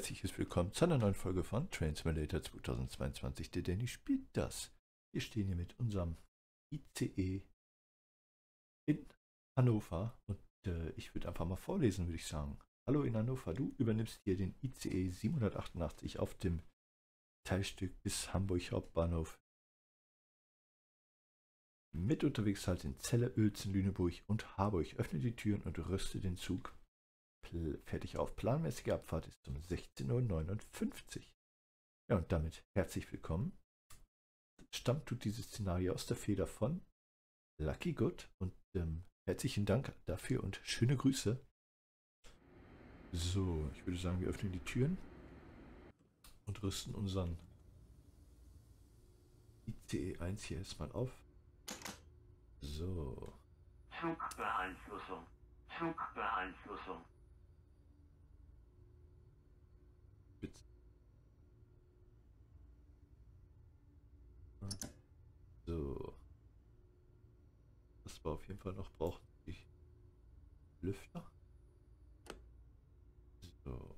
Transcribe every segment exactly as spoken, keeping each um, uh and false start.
herzliches Willkommen zu einer neuen Folge von Train Simulator zweitausendzweiundzwanzig. Der Danny spielt das. Wir stehen hier mit unserem I C E in Hannover und äh, ich würde einfach mal vorlesen, würde ich sagen. Hallo in Hannover, du übernimmst hier den I C E siebenhundertachtundachtzig auf dem Teilstück bis Hamburg Hauptbahnhof. Mit unterwegs halt in Celle, Uelzen, Lüneburg und Harburg. Öffne die Türen und rüste den Zug fertig auf. Planmäßige Abfahrt ist um sechzehn Uhr neunundfünfzig. Ja, und damit herzlich willkommen. Stammt tut dieses Szenario aus der Feder von Lucky Good und ähm, herzlichen Dank dafür und schöne Grüße. So, ich würde sagen, wir öffnen die Türen und rüsten unseren I C E eins hier erstmal auf. So. Flugbeeinflussung. Flugbeeinflussung. So. Was wir auf jeden Fall noch brauchen, die Lüfter. So.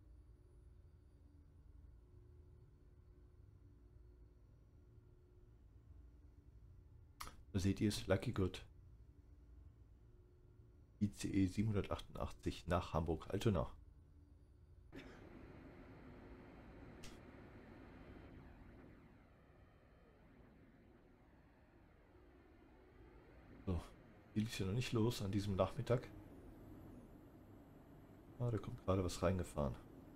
Da seht ihr es, Lucky Good. I C E siebenhundertachtundachtzig nach Hamburg-Altona. So, viel ist ja noch nicht los an diesem Nachmittag. Ah, da kommt gerade was reingefahren.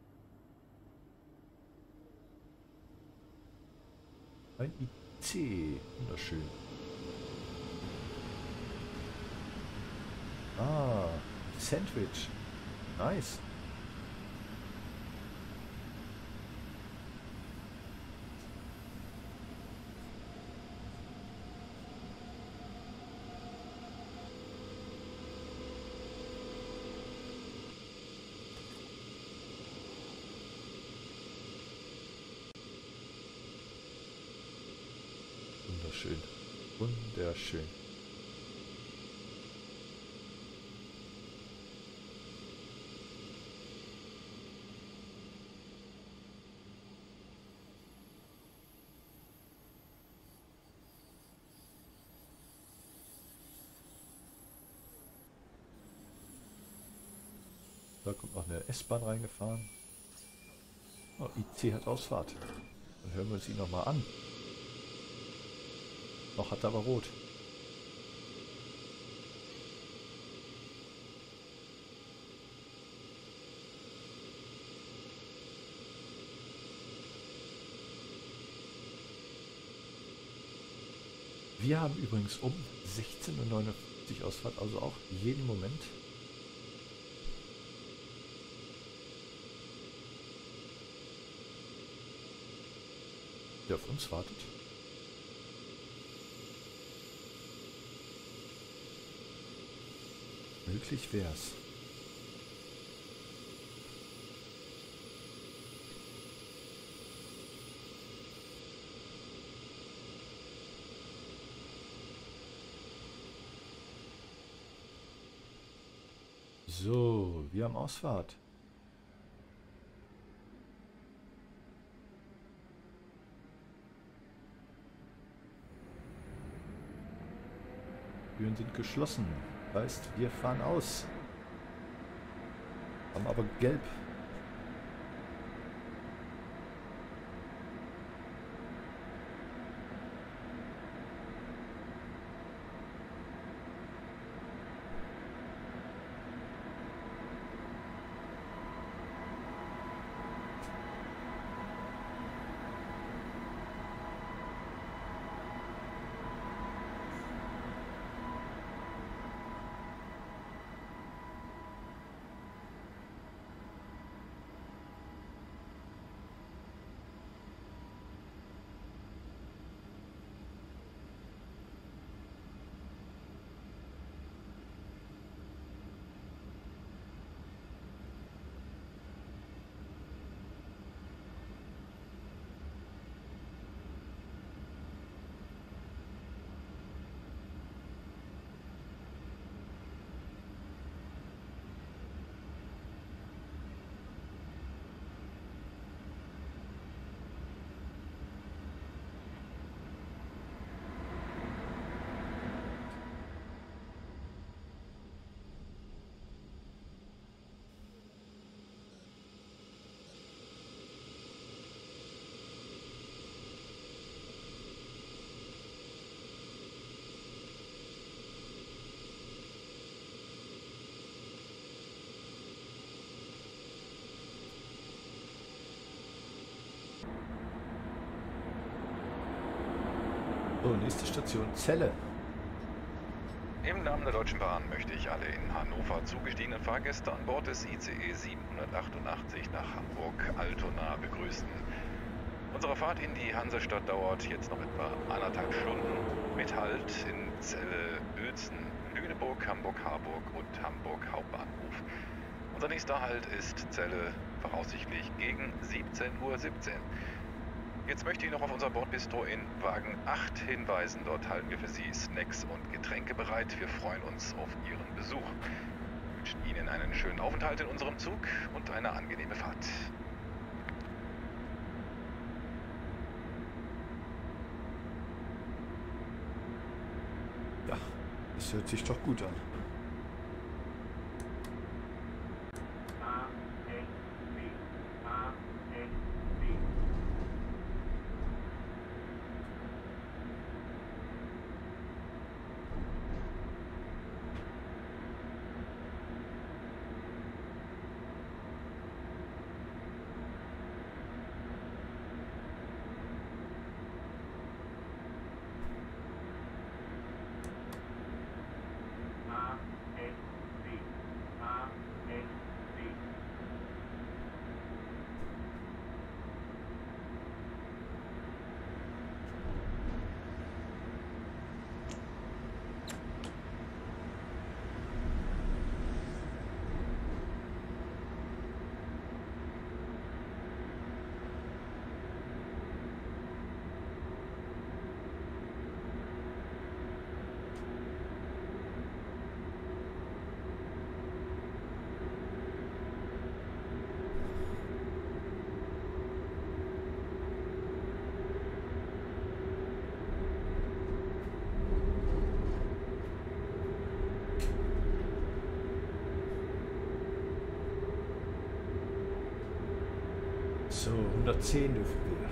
Ein I C, wunderschön. Ah, Sandwich. Nice. Wunderschön. Wunderschön. Da kommt noch eine S-Bahn reingefahren. Oh, I C hat Ausfahrt. Dann hören wir uns ihn nochmal an. Noch hat er aber rot. Wir haben übrigens um sechzehn Uhr neunundfünfzig Ausfahrt, also auch jeden Moment. Der auf uns wartet. Möglich wär's. So, wir haben Ausfahrt. Türen sind geschlossen. Heißt, wir fahren aus. Haben aber gelb. So, nächste Station Celle. Im Namen der Deutschen Bahn möchte ich alle in Hannover zugestiegenen Fahrgäste an Bord des I C E siebenhundertachtundachtzig nach Hamburg-Altona begrüßen. Unsere Fahrt in die Hansestadt dauert jetzt noch etwa anderthalb Stunden mit Halt in Celle, Uelzen, Lüneburg, Hamburg-Harburg und Hamburg Hauptbahnhof. Unser nächster Halt ist Celle, voraussichtlich gegen siebzehn Uhr siebzehn. Jetzt möchte ich noch auf unser Bordbistro in Wagen acht hinweisen. Dort halten wir für Sie Snacks und Getränke bereit. Wir freuen uns auf Ihren Besuch. Wir wünschen Ihnen einen schönen Aufenthalt in unserem Zug und eine angenehme Fahrt. Ja, das hört sich doch gut an. So, hundertzehn dürfen wir.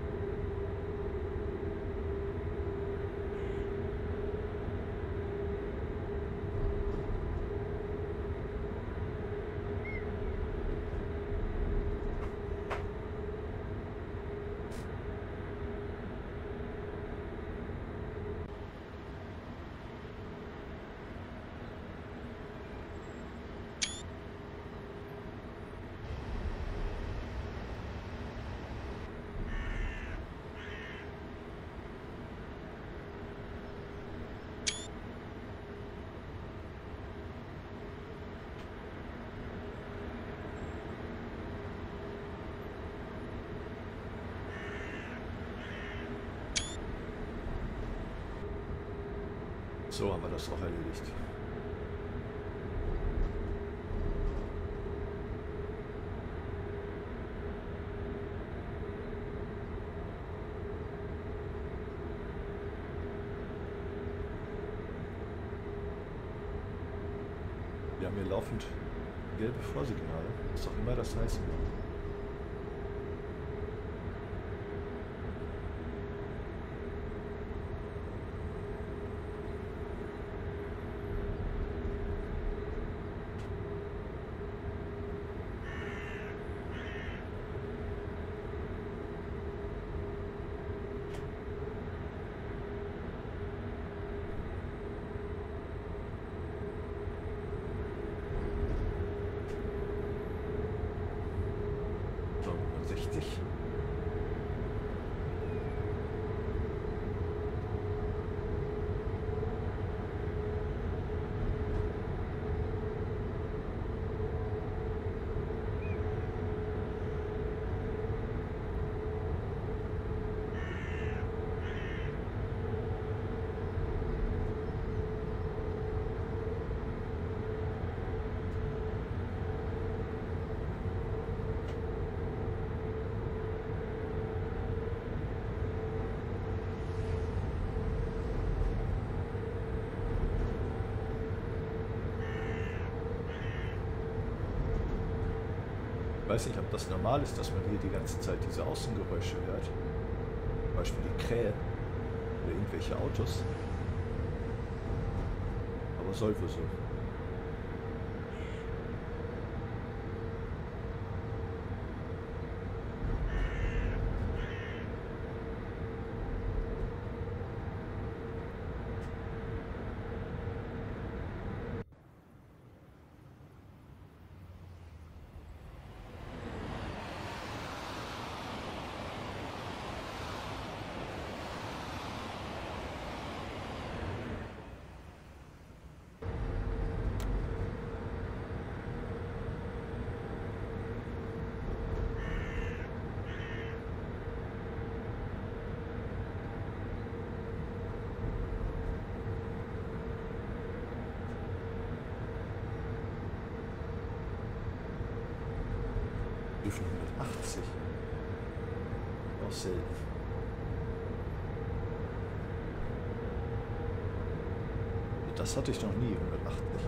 So haben wir das auch erledigt. Wir haben hier laufend gelbe Vorsignale, was auch immer das heißen wird. sechzig. Ich weiß nicht, ob das normal ist, dass man hier die ganze Zeit diese Außengeräusche hört. Zum Beispiel die Krähe oder irgendwelche Autos. Aber soll wohl so. hundertachtzig. Auch selten. Das hatte ich noch nie, hundertachtzig.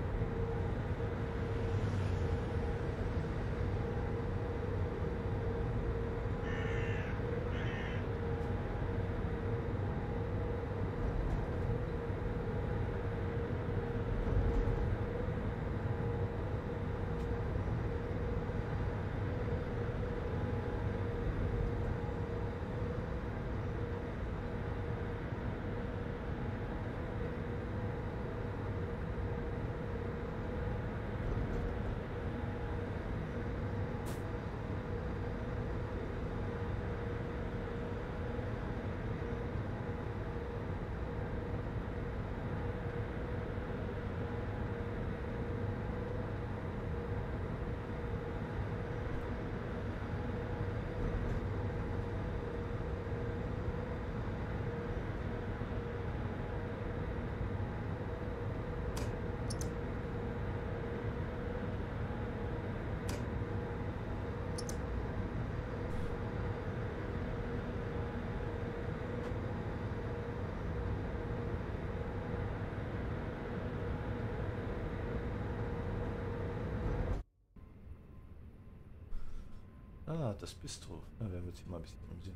Ah, das Bistro. Da werden wir jetzt hier mal ein bisschen umsehen.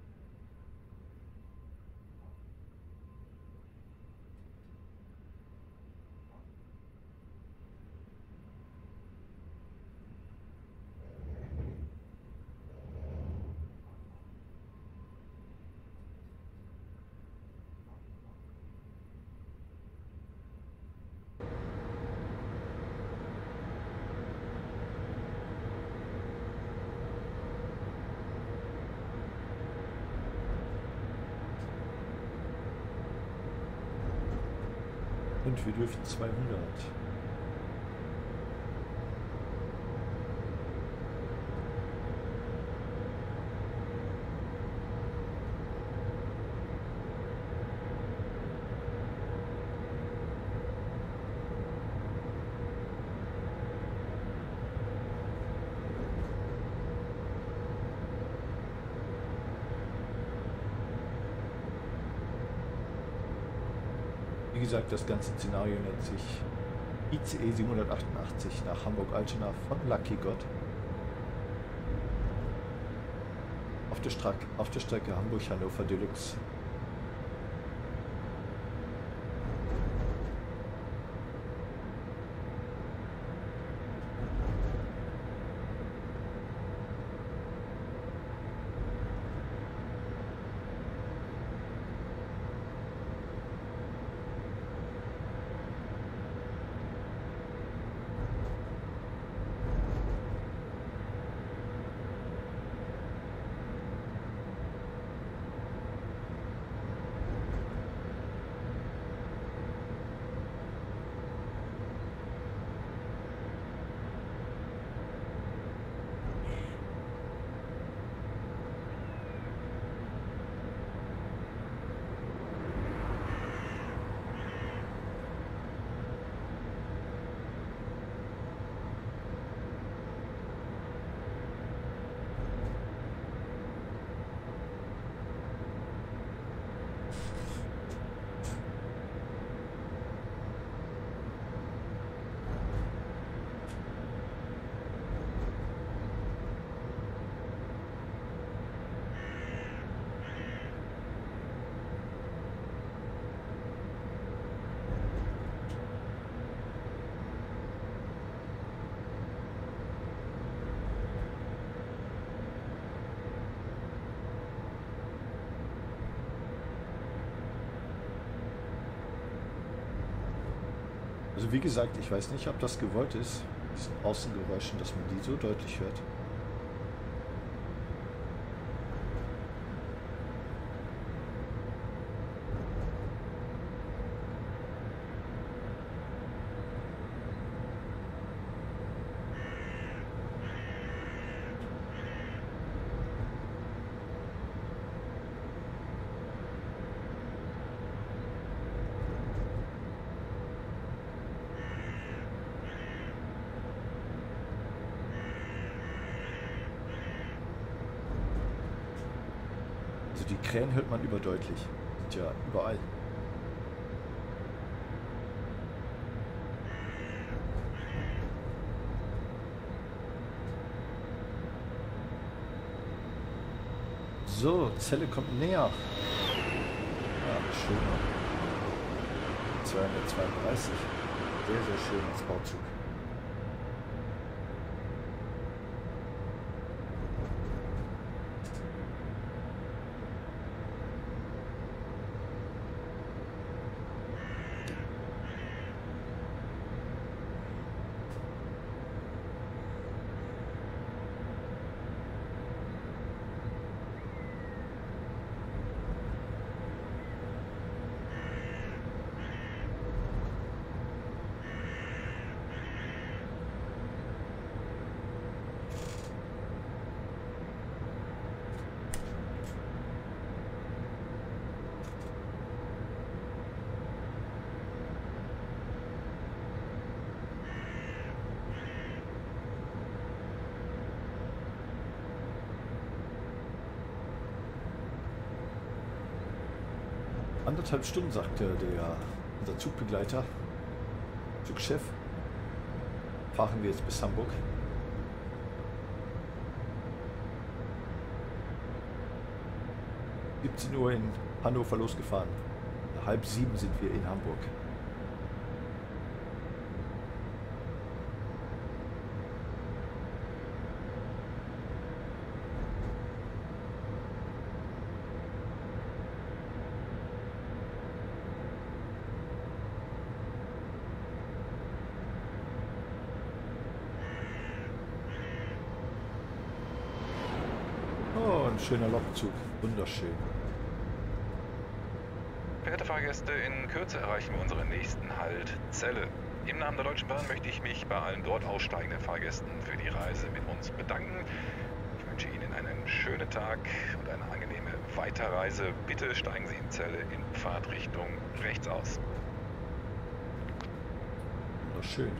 Und wir dürfen zweihundert. Wie gesagt, das ganze Szenario nennt sich I C E siebenhundertachtundachtzig nach Hamburg-Altona von Lucky God. Auf der, Strack, auf der Strecke Hamburg-Hannover Deluxe. Also wie gesagt, ich weiß nicht, ob das gewollt ist, diesen Außengeräuschen, dass man die so deutlich hört. Also die Krähen hört man überdeutlich. Sind ja überall. So, Zelle kommt näher. Ja, schöner. zweihundertzweiunddreißig. Sehr, sehr schön als Bauzug. Anderthalb Stunden, sagte der, unser Zugbegleiter, Zugchef, fahren wir jetzt bis Hamburg. siebzehn Uhr in Hannover losgefahren. Halb sieben sind wir in Hamburg. Oh, ein schöner Lokzug. Wunderschön. Verehrte Fahrgäste, in Kürze erreichen wir unseren nächsten Halt, Celle. Im Namen der Deutschen Bahn möchte ich mich bei allen dort aussteigenden Fahrgästen für die Reise mit uns bedanken. Ich wünsche Ihnen einen schönen Tag und eine angenehme Weiterreise. Bitte steigen Sie in Celle in Fahrtrichtung rechts aus. Wunderschön.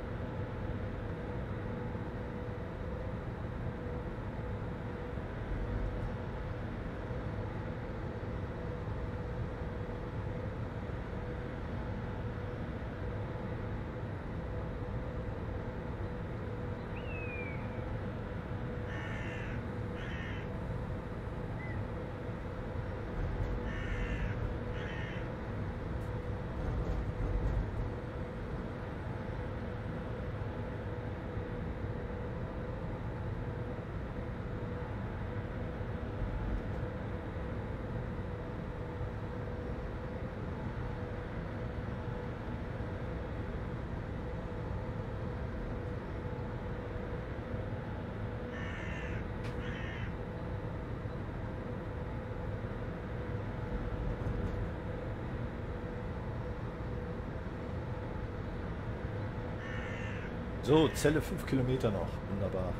So, Celle fünf Kilometer noch. Wunderbar.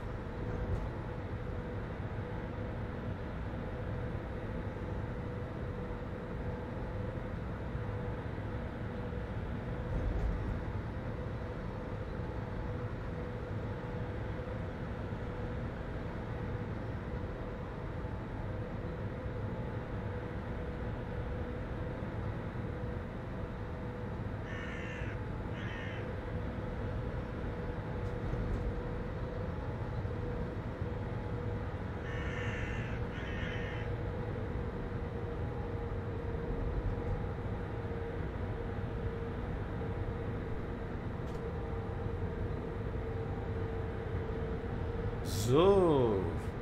So.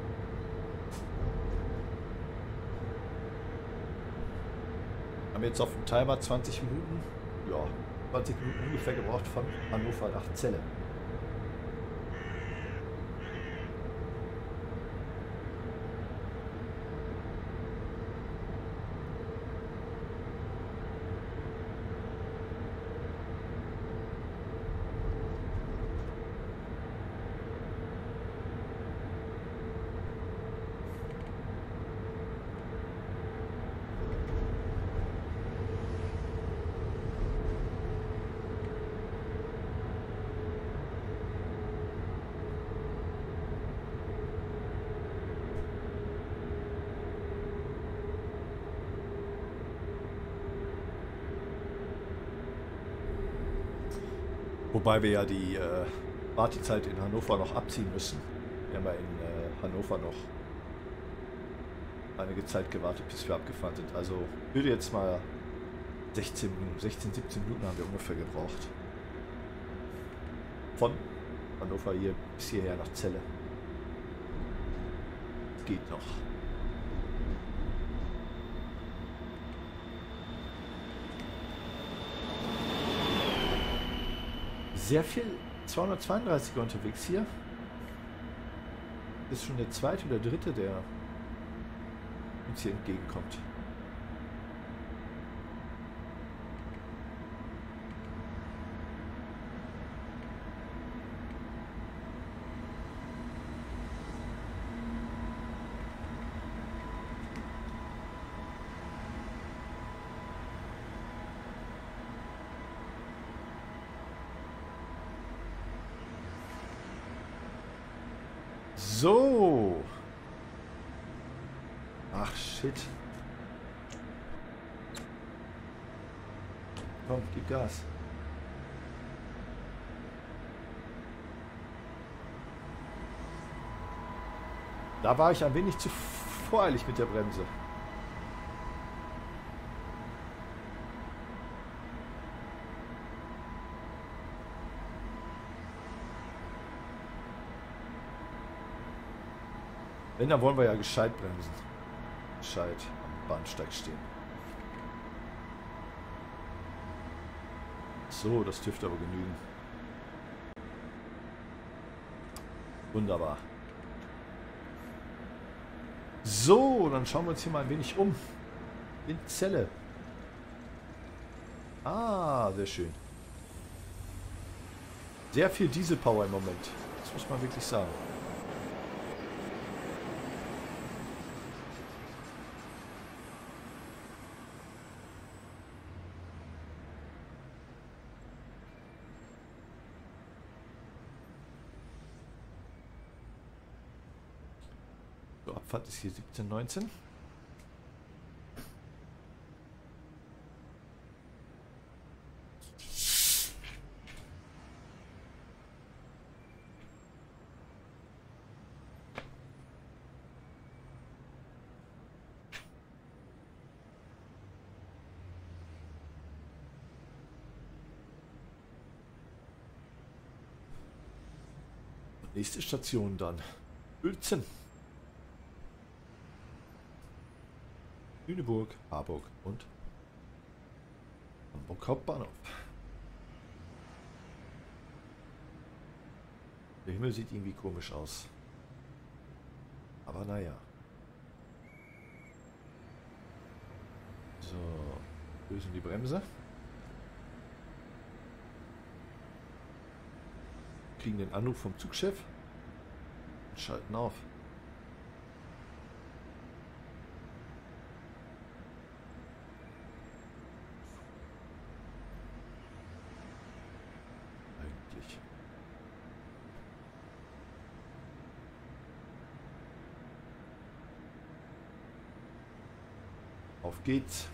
Haben jetzt auf dem Timer zwanzig Minuten, ja, zwanzig Minuten ungefähr gebraucht von Hannover nach Celle. Wobei wir ja die äh, Wartezeit in Hannover noch abziehen müssen. Wir haben ja in äh, Hannover noch einige Zeit gewartet, bis wir abgefahren sind. Also würde jetzt mal sechzehn Minuten, sechzehn, siebzehn Minuten haben wir ungefähr gebraucht. Von Hannover hier bis hierher nach Celle. Geht noch. Sehr viel zweihundertzweiunddreißiger unterwegs hier. Ist schon der zweite oder dritte, der uns hier entgegenkommt. So. Ach, shit. Komm, gib Gas. Da war ich ein wenig zu voreilig mit der Bremse. Wenn, dann wollen wir ja gescheit bremsen. Gescheit am Bahnsteig stehen. So, das dürfte aber genügen. Wunderbar. So, dann schauen wir uns hier mal ein wenig um. In Celle. Ah, sehr schön. Sehr viel Dieselpower im Moment. Das muss man wirklich sagen. So, Abfahrt ist hier siebzehn, neunzehn. Nächste Station dann. Uelzen. Lüneburg, Harburg und Hamburg Hauptbahnhof. Der Himmel sieht irgendwie komisch aus. Aber naja. So, lösen die Bremse. Kriegen den Anruf vom Zugchef und schalten auf. Eigentlich. Auf geht's.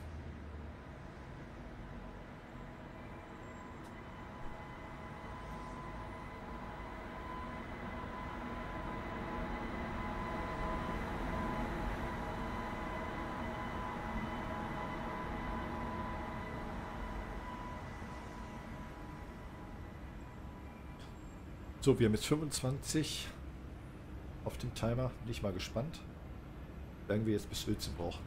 So, wir haben jetzt fünfundzwanzig auf dem Timer. Bin ich mal gespannt, wie lange wir jetzt bis Uelzen brauchen.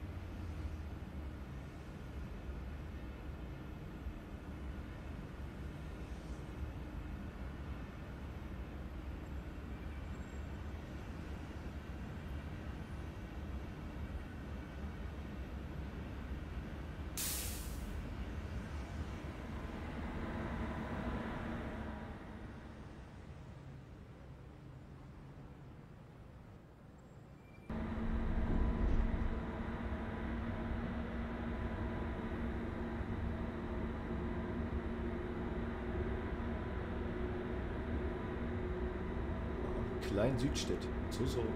Klein Südstedt. So, so.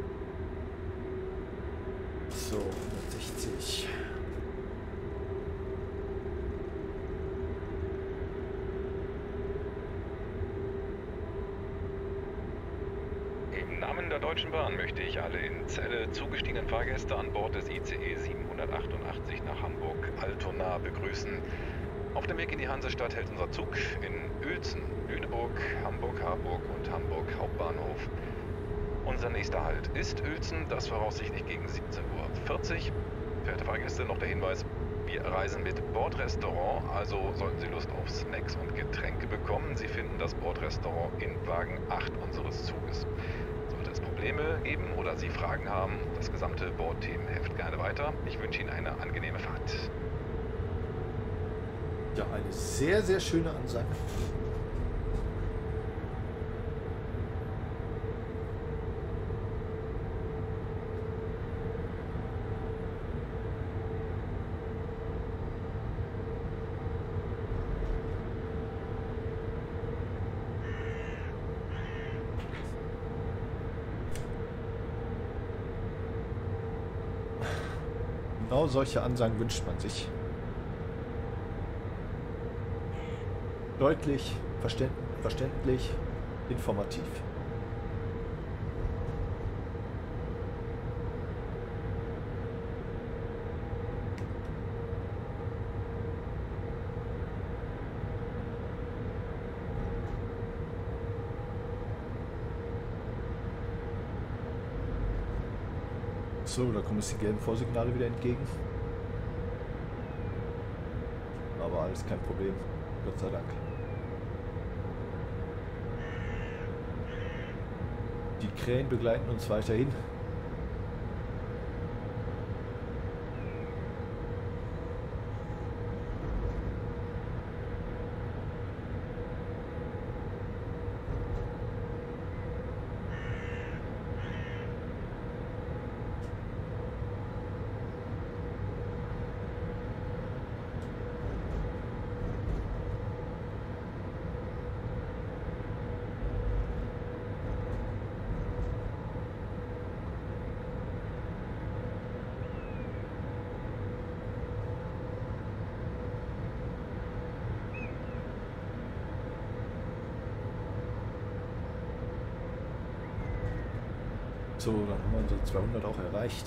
So, hundertsechzig. Im Namen der Deutschen Bahn möchte ich alle in Celle zugestiegenen Fahrgäste an Bord des I C E siebenhundertachtundachtzig nach Hamburg-Altona begrüßen. Auf dem Weg in die Hansestadt hält unser Zug in Uelzen, Lüneburg, Hamburg-Harburg und Hamburg Hauptbahnhof. Unser nächster Halt ist Uelzen, das voraussichtlich gegen siebzehn Uhr vierzig. Verehrte Fahrgäste, noch der Hinweis, wir reisen mit Bordrestaurant, also sollten Sie Lust auf Snacks und Getränke bekommen. Sie finden das Bordrestaurant in Wagen acht unseres Zuges. Sollte es Probleme geben oder Sie Fragen haben, das gesamte Bordthemenheft gerne weiter. Ich wünsche Ihnen eine angenehme Fahrt. Ja, eine sehr, sehr schöne Ansage. Genau solche Ansagen wünscht man sich. Deutlich, verständ, verständlich, informativ. So, da kommen uns die gelben Vorsignale wieder entgegen. Aber alles kein Problem, Gott sei Dank. Die Krähen begleiten uns weiterhin. So, dann haben wir unsere zweihundert auch erreicht.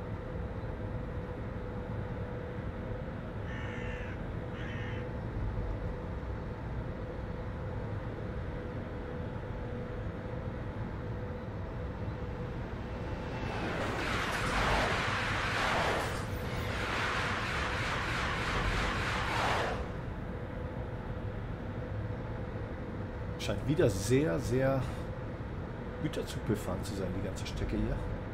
Scheint wieder sehr, sehr Güterzug befahren zu sein, die ganze Strecke hier.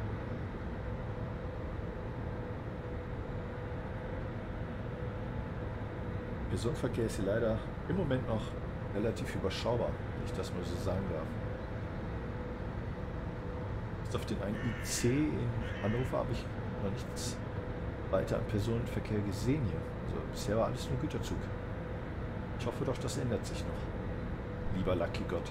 Personenverkehr ist hier leider im Moment noch relativ überschaubar, wenn ich das mal so sagen darf. Bis auf den einen I C in Hannover habe ich noch nichts weiter an Personenverkehr gesehen hier. Also bisher war alles nur Güterzug. Ich hoffe doch, das ändert sich noch. Lieber Lucky Gott.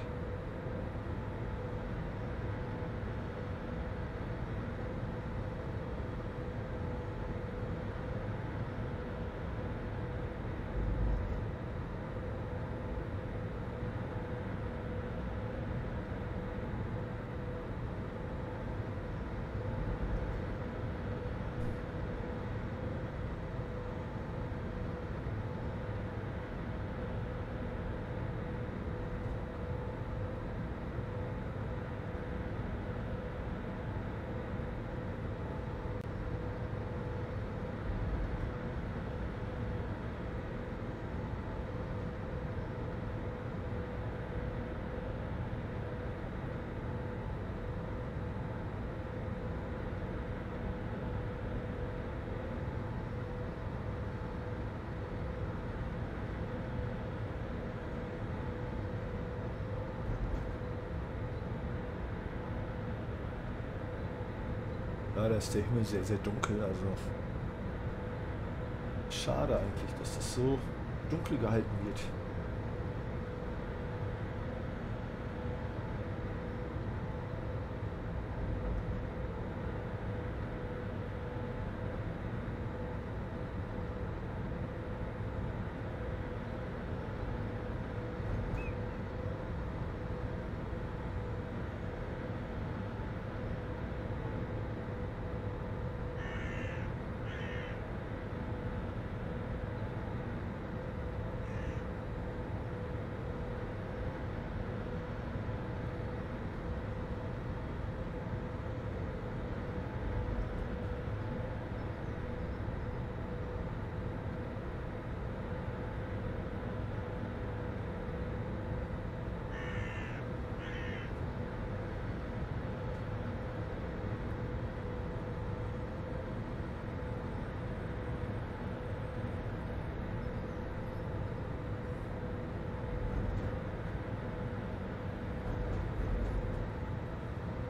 Ja, da ist der Himmel sehr, sehr dunkel, also schade eigentlich, dass das so dunkel gehalten wird.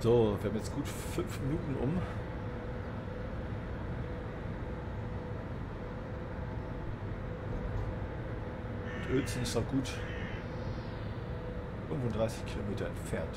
So, wir haben jetzt gut fünf Minuten um. Und Uelzen ist noch gut fünfunddreißig Kilometer entfernt.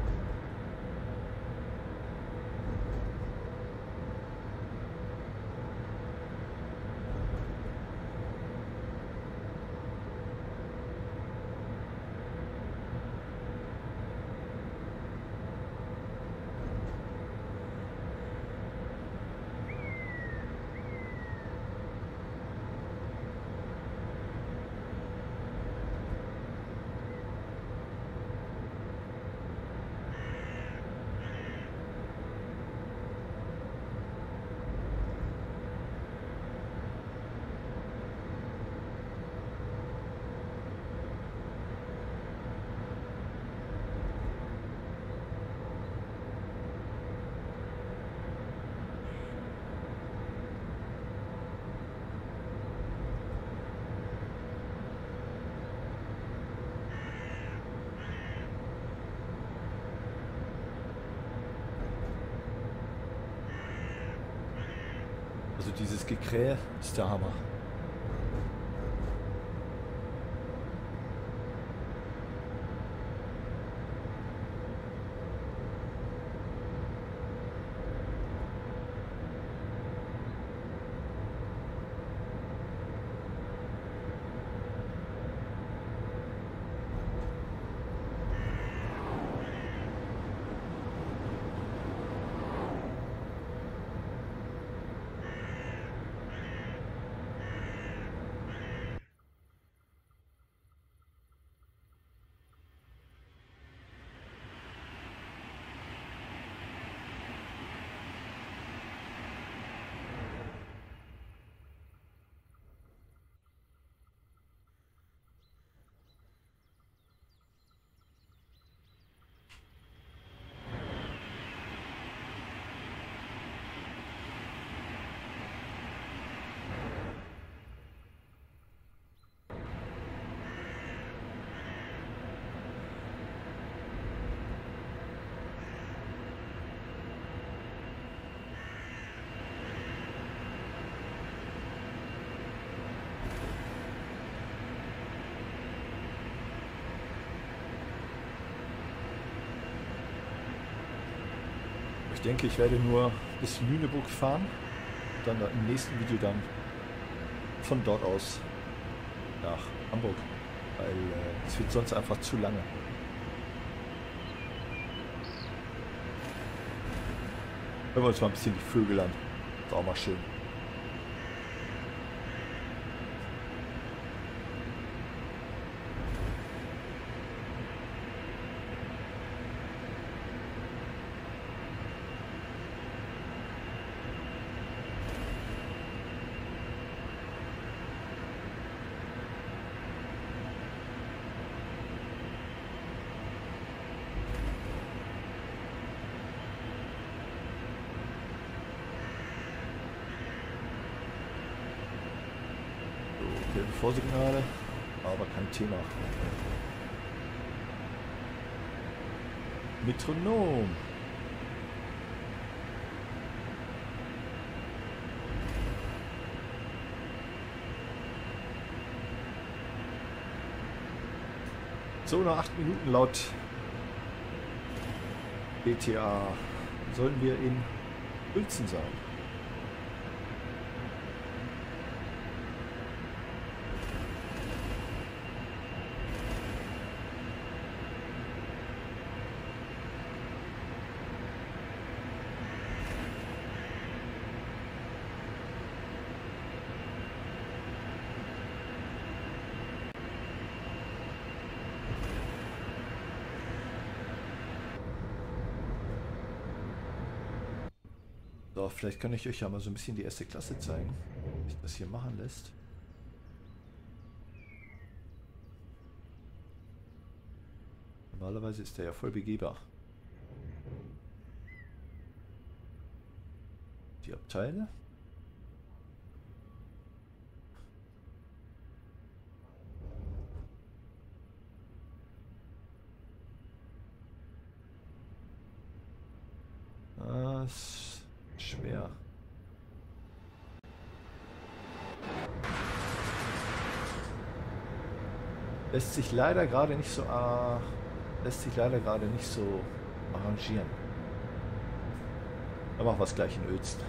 Also dieses Gekrähe ist der Hammer. Ich denke, ich werde nur bis Lüneburg fahren und dann im nächsten Video dann von dort aus nach Hamburg, weil äh, es wird sonst einfach zu lange. Hören wir uns mal ein bisschen die Vögel an. Ist auch mal schön. Gelbe Vorsignale, aber kein Thema. Metronom. So, nach acht Minuten laut B T A sollen wir in Uelzen sein. So, vielleicht kann ich euch ja mal so ein bisschen die erste Klasse zeigen, wie sich das hier machen lässt. Normalerweise ist der ja voll begehbar. Die Abteile. Ja, ist schwer. Lässt sich leider gerade nicht so äh, lässt sich leider gerade nicht so arrangieren. Dann machen wir es gleich in Uelzen.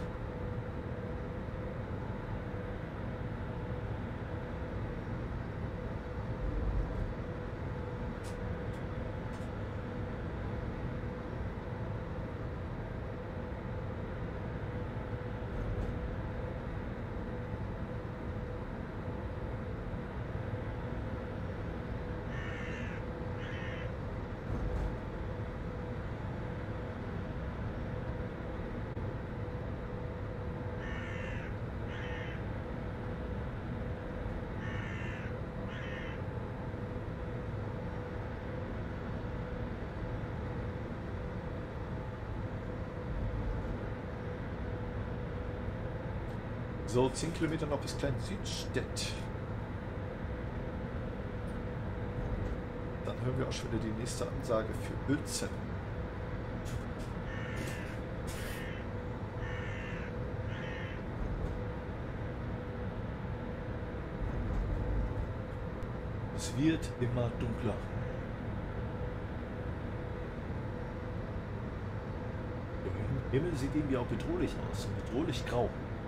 So, zehn Kilometer noch bis Klein-Südstedt. Dann hören wir auch schon wieder die nächste Ansage für Uelzen. Es wird immer dunkler. Der Himmel sieht irgendwie auch bedrohlich aus, bedrohlich grau.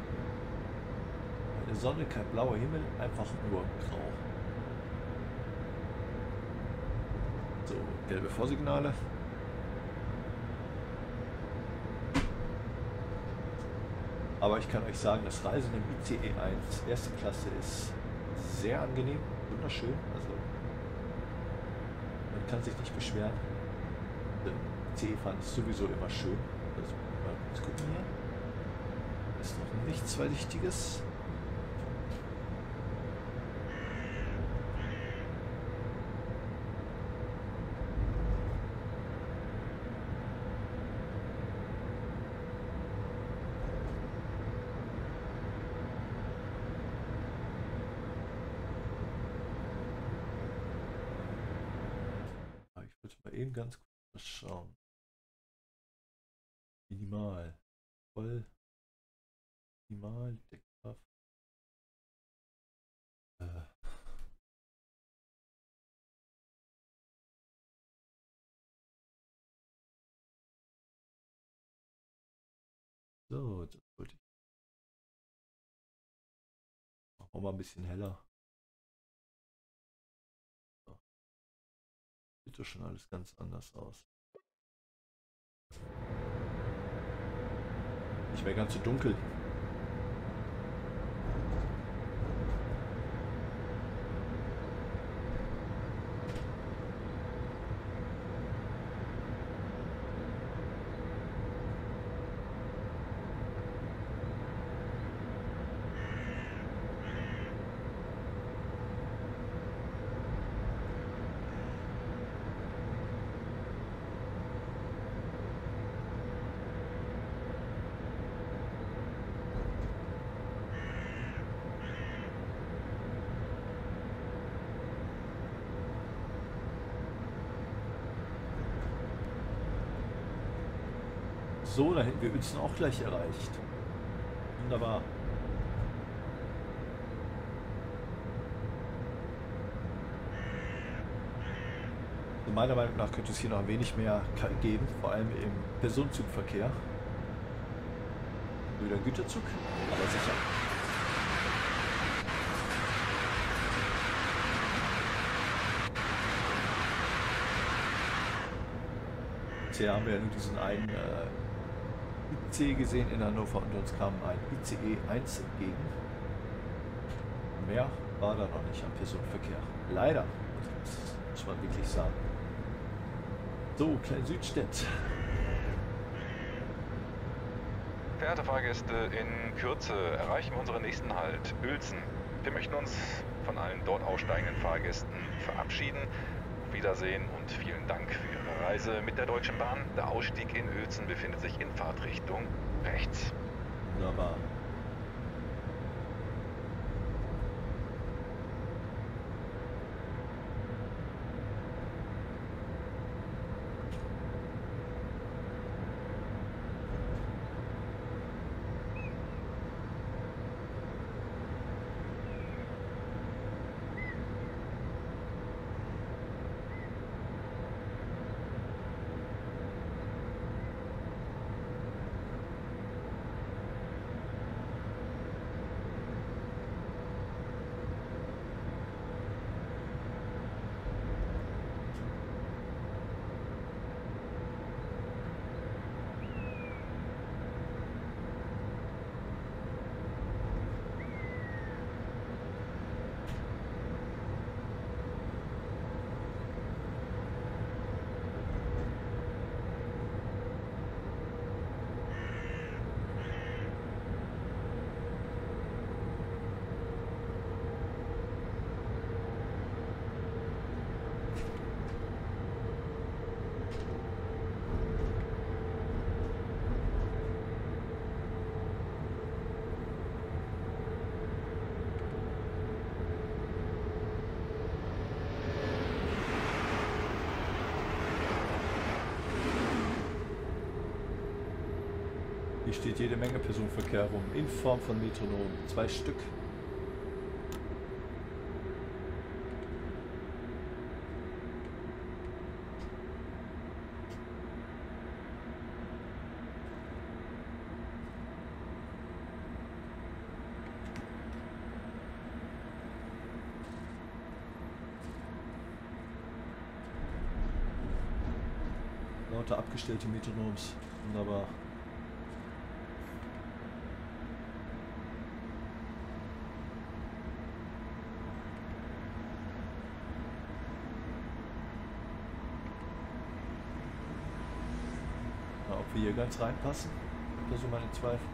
Keine Sonne, kein blauer Himmel, einfach nur grau. So, gelbe Vorsignale. Aber ich kann euch sagen, das Reisen im I C E eins erste Klasse ist sehr angenehm, wunderschön. Also man kann sich nicht beschweren. I C E fahren ist sowieso immer schön. Also mal kurz gucken hier. Ist noch nichts Verdächtiges. Eben ganz kurz schauen. Minimal. Voll. Minimal. Deckkraft. Äh. So, das wollte ich. Machen wir mal ein bisschen heller. Sieht doch schon alles ganz anders aus. Nicht mehr ganz so dunkel. So, da hätten wir Uelzen auch gleich erreicht. Wunderbar. Also meiner Meinung nach könnte es hier noch ein wenig mehr geben, vor allem im Personenzugverkehr. Wieder ein Güterzug, aber sicher. Bisher haben wir ja nur diesen einen äh, I C gesehen in Hannover und uns kam ein I C E eins entgegen. Mehr war da noch nicht am Personenverkehr. Leider, das muss man wirklich sagen. So, Klein-Südstedt. Verehrte Fahrgäste, in Kürze erreichen wir unseren nächsten Halt, Uelzen. Wir möchten uns von allen dort aussteigenden Fahrgästen verabschieden. Auf Wiedersehen und vielen Dank für Ihre Reise mit der Deutschen Bahn. Der Ausstieg in Uelzen befindet sich in Fahrtrichtung rechts. Wunderbar. Hier steht jede Menge Personenverkehr rum, in Form von Metronomen. Zwei Stück. Lauter abgestellte Metronoms. Wunderbar. Na, ob wir hier ganz reinpassen? Ich habe da so meine Zweifel.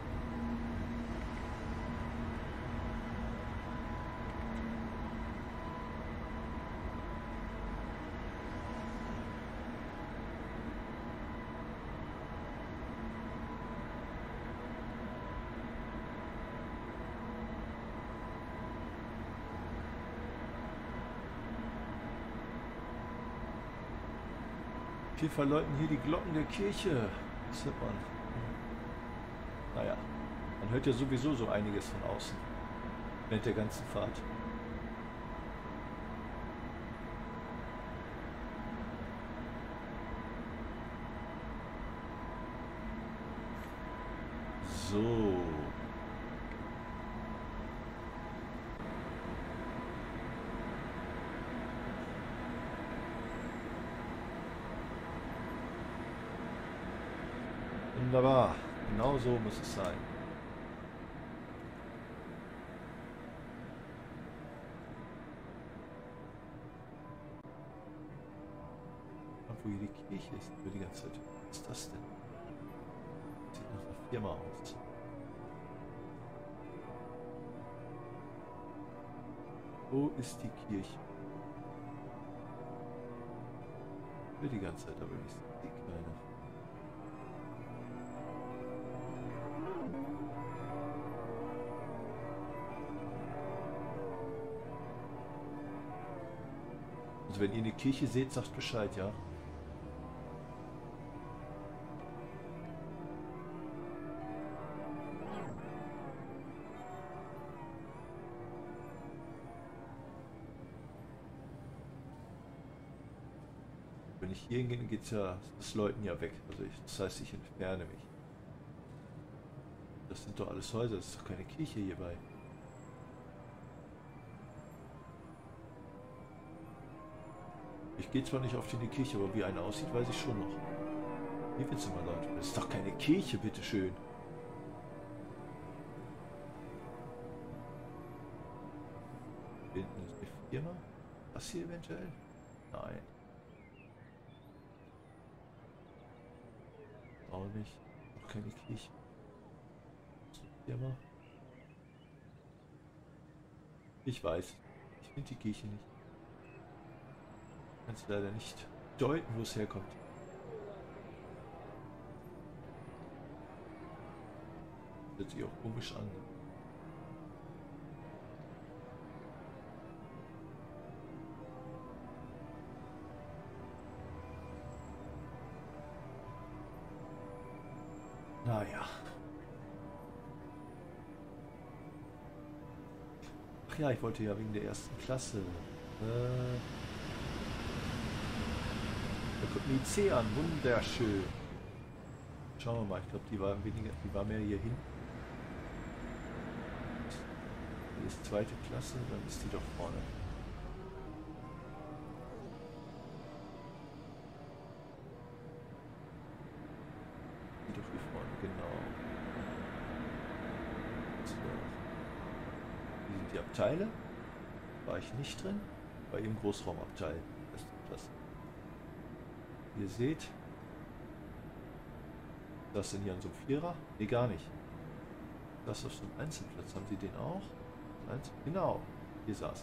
Wir verläuten hier die Glocken der Kirche. Das hört man. Naja, man hört ja sowieso so einiges von außen. Während der ganzen Fahrt. So. Wunderbar, genau so muss es sein. Und wo hier die Kirche ist, über die ganze Zeit. Was ist das denn? Sieht nach einer Firma aus. Wo ist die Kirche? Über die ganze Zeit, aber ich sehe keine. Also wenn ihr eine Kirche seht, sagt Bescheid, ja? Wenn ich hier hingehe, geht es ja das Leuten ja weg. Also ich, das heißt, ich entferne mich. Das sind doch alles Häuser, das ist doch keine Kirche hierbei. Ich gehe zwar nicht oft in die Kirche, aber wie eine aussieht, weiß ich schon noch. Hier willst du mal Leute. Das ist doch keine Kirche, bitteschön. Hinten ist eine Firma. Was hier eventuell? Nein. Auch nicht. Auch keine Kirche. Firma. Ich weiß. Ich finde die Kirche nicht. Kannst du leider nicht deuten, wo es herkommt. Hört sich auch komisch an. Naja. Ach ja, ich wollte ja wegen der ersten Klasse. Äh Da guckt mir die C an, wunderschön. Schauen wir mal, ich glaube, die war weniger, die war mehr hier hin. Die ist zweite Klasse, dann ist die doch vorne. Die doch hier vorne, genau. So. Hier sind die Abteile. War ich nicht drin, bei im Großraumabteil. Das ist das. Ihr seht, das sind hier an so einem Vierer? Ne, gar nicht. Das auf so einem Einzelplatz. Haben Sie den auch? Einzel genau, hier saß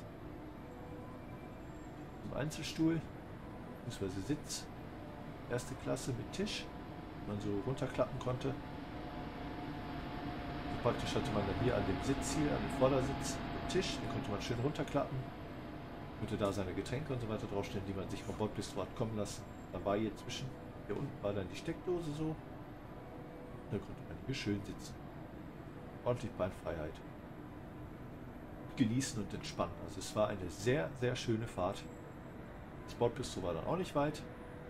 er. Ein Einzelstuhl, beziehungsweise Sitz. Erste Klasse mit Tisch, den man so runterklappen konnte. Und praktisch hatte man dann hier an dem Sitz hier, an dem Vordersitz, den Tisch, den konnte man schön runterklappen. Konnte da seine Getränke und so weiter draufstellen, die man sich vom Bordbistro hat kommen lassen. Da war hier zwischen, hier unten war dann die Steckdose so. Da konnte man hier schön sitzen. Ordentlich Beinfreiheit. Genießen und entspannen. Also es war eine sehr, sehr schöne Fahrt. Das Bordbistro war dann auch nicht weit.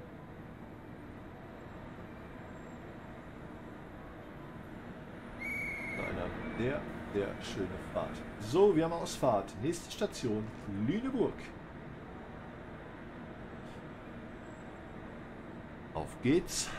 War eine sehr, sehr schöne Fahrt. So, wir haben Ausfahrt. Nächste Station, Lüneburg. Auf geht's.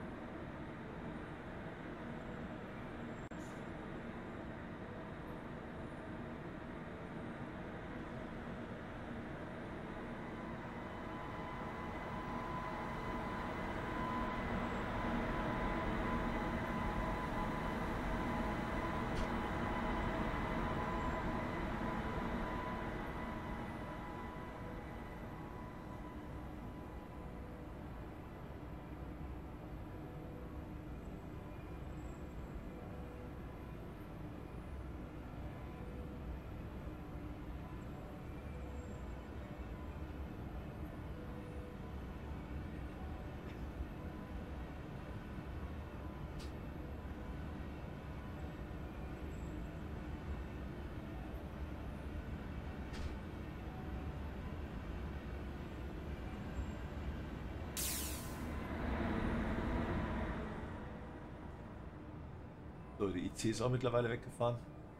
So, die I C ist auch mittlerweile weggefahren.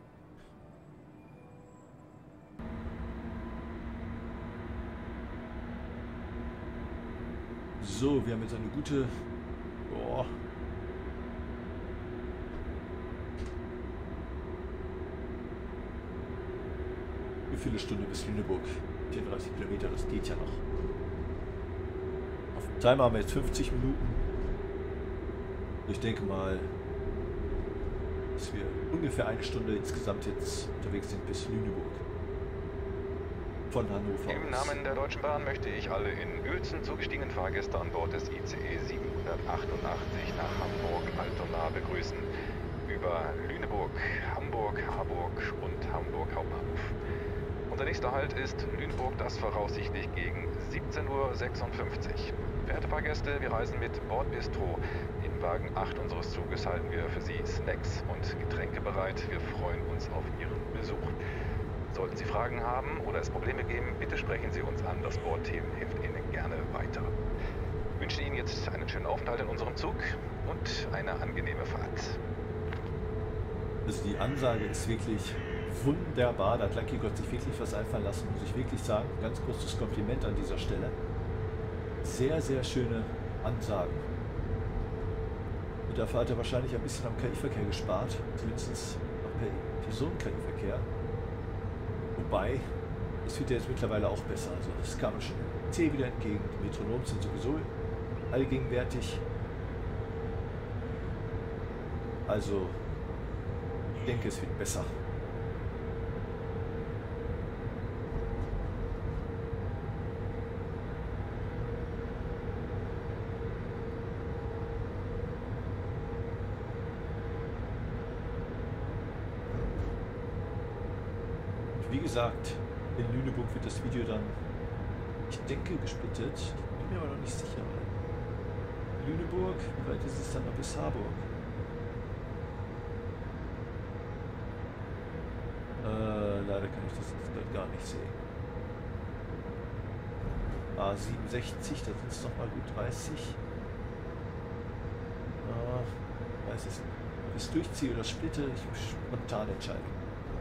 So, wir haben jetzt eine gute... Boah. Wie viele Stunden bis Lüneburg? vierunddreißig Kilometer, das geht ja noch. Auf dem Timer haben wir jetzt fünfzig Minuten. Ich denke mal, dass wir ungefähr eine Stunde insgesamt jetzt unterwegs sind bis Lüneburg. Von Hannover Im aus. Namen der Deutschen Bahn möchte ich alle in Uelzen zugestiegenen Fahrgäste an Bord des I C E siebenhundertachtundachtzig nach Hamburg-Altona begrüßen. Über Lüneburg, Hamburg, Harburg und Hamburg Hauptbahnhof. Unser nächster Halt ist Lüneburg, das voraussichtlich gegen siebzehn Uhr sechsundfünfzig. Verehrte Fahrgäste, wir reisen mit Bordbistro. In Wagen acht unseres Zuges halten wir für Sie Snacks und Getränke bereit. Wir freuen uns auf Ihren Besuch. Sollten Sie Fragen haben oder es Probleme geben, bitte sprechen Sie uns an. Das Bordteam hilft Ihnen gerne weiter. Ich wünsche Ihnen jetzt einen schönen Aufenthalt in unserem Zug und eine angenehme Fahrt. Also die Ansage ist wirklich wunderbar. Da hat Lucky Gott sich wirklich was einfallen lassen, muss ich wirklich sagen. Ganz großes Kompliment an dieser Stelle. Sehr, sehr schöne Ansagen. Und dafür hat er wahrscheinlich ein bisschen am K I-Verkehr gespart. Zumindest noch per Personen-K I-Verkehr. Wobei, das wird ja jetzt mittlerweile auch besser. Also das kam schon C wieder entgegen. Die Metronomen sind sowieso allgegenwärtig. Also, ich denke, es wird besser. Wie gesagt, in Lüneburg wird das Video dann, ich denke, gesplittet. Ich bin mir aber noch nicht sicher. Lüneburg, wie weit ist es dann noch bis Harburg? Äh, leider kann ich das jetzt gerade gar nicht sehen. A siebenundsechzig, da sind es noch mal gut dreißig. Äh, weiß es, ob ich es durchziehe oder splitte, ich muss spontan entscheiden.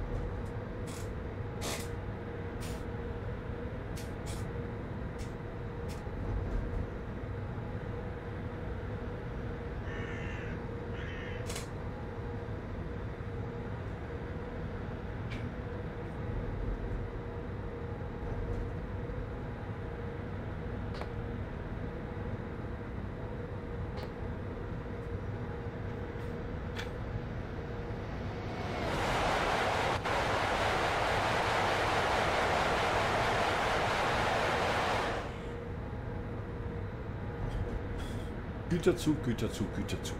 Güterzug, Güterzug, Güterzug.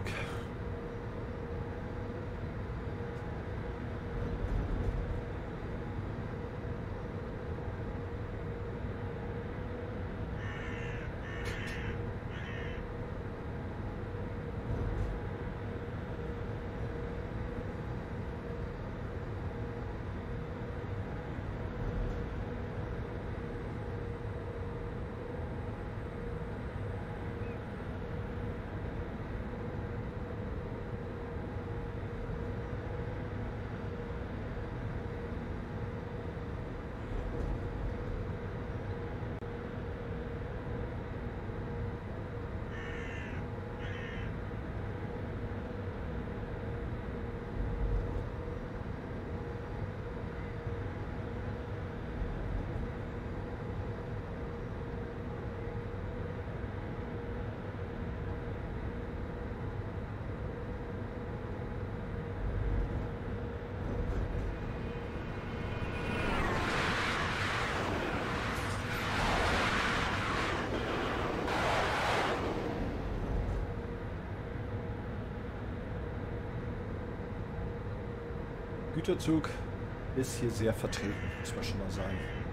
Güterzug ist hier sehr vertreten, muss man schon mal sagen.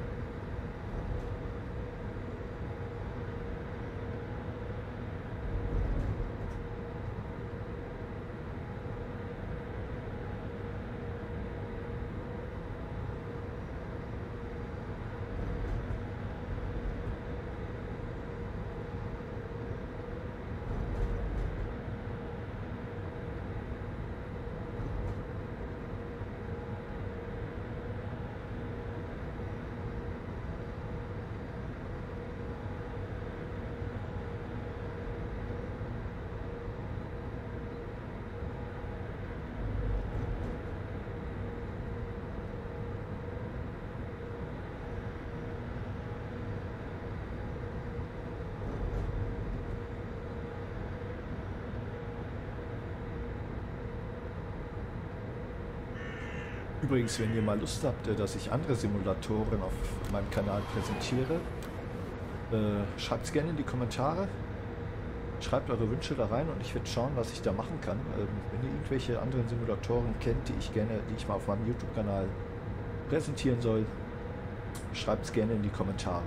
Übrigens, wenn ihr mal Lust habt, dass ich andere Simulatoren auf meinem Kanal präsentiere, äh, schreibt es gerne in die Kommentare. Schreibt eure Wünsche da rein und ich werde schauen, was ich da machen kann. Ähm, wenn ihr irgendwelche anderen Simulatoren kennt, die ich gerne, die ich mal auf meinem YouTube-Kanal präsentieren soll, schreibt es gerne in die Kommentare.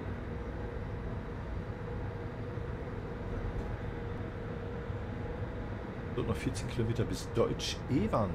So, noch vierzehn Kilometer bis Deutsch-Evern.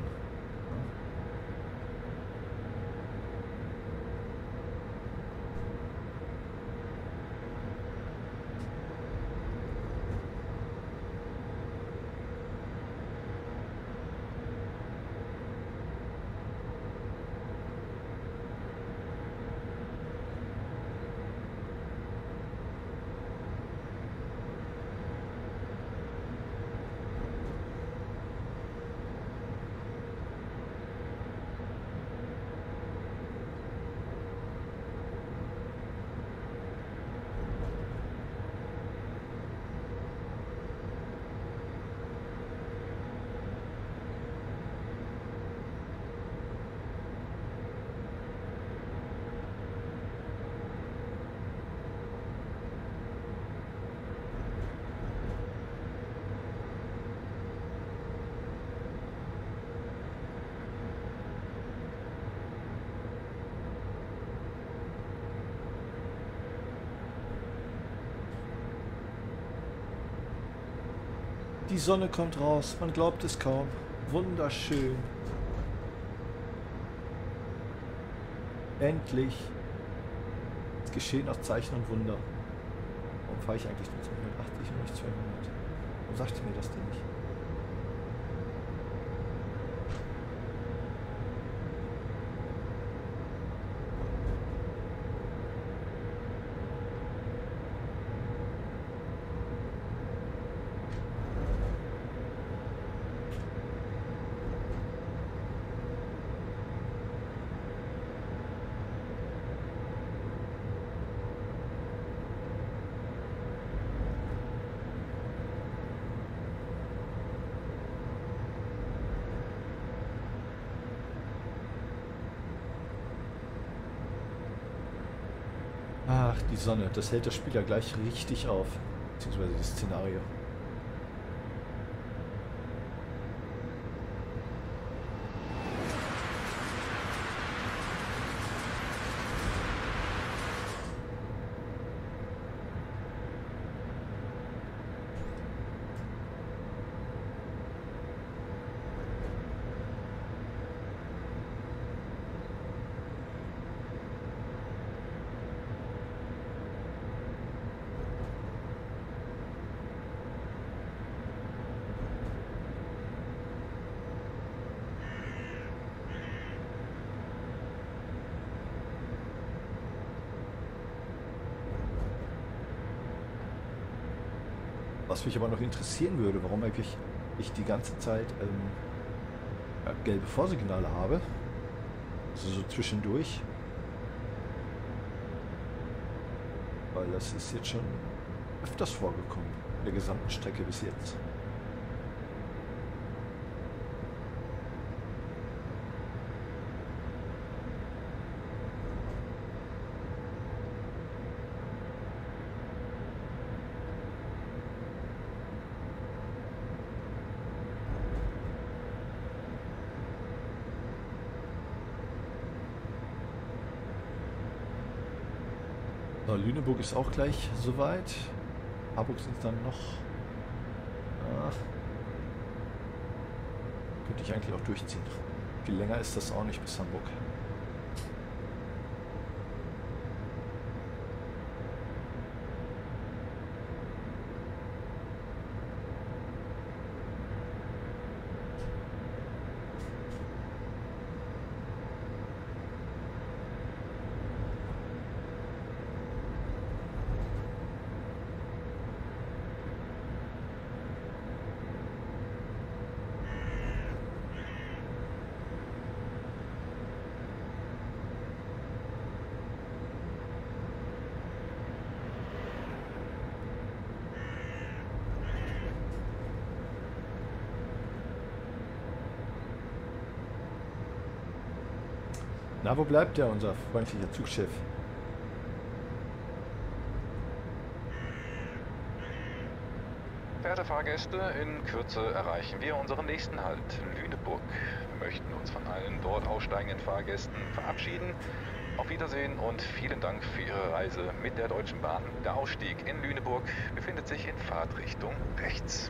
Die Sonne kommt raus, man glaubt es kaum. Wunderschön. Endlich. Es geschehen aus Zeichen und Wunder. Warum fahre ich eigentlich nur hundertachtzig und nicht zweihundert? Warum sagt ihr mir das denn nicht? Ach, die Sonne, das hält das Spiel ja gleich richtig auf. Beziehungsweise das Szenario. Was mich aber noch interessieren würde, warum eigentlich ich die ganze Zeit ähm, ja, gelbe Vorsignale habe, also so zwischendurch, weil das ist jetzt schon öfters vorgekommen, in der gesamten Strecke bis jetzt. So, Lüneburg ist auch gleich soweit. Harburg sind dann noch... Ah, könnte ich eigentlich auch durchziehen. Viel länger ist das auch nicht bis Hamburg. Na, wo bleibt der, unser freundlicher Zugchef? Verehrte Fahrgäste, in Kürze erreichen wir unseren nächsten Halt, Lüneburg. Wir möchten uns von allen dort aussteigenden Fahrgästen verabschieden. Auf Wiedersehen und vielen Dank für Ihre Reise mit der Deutschen Bahn. Der Ausstieg in Lüneburg befindet sich in Fahrtrichtung rechts.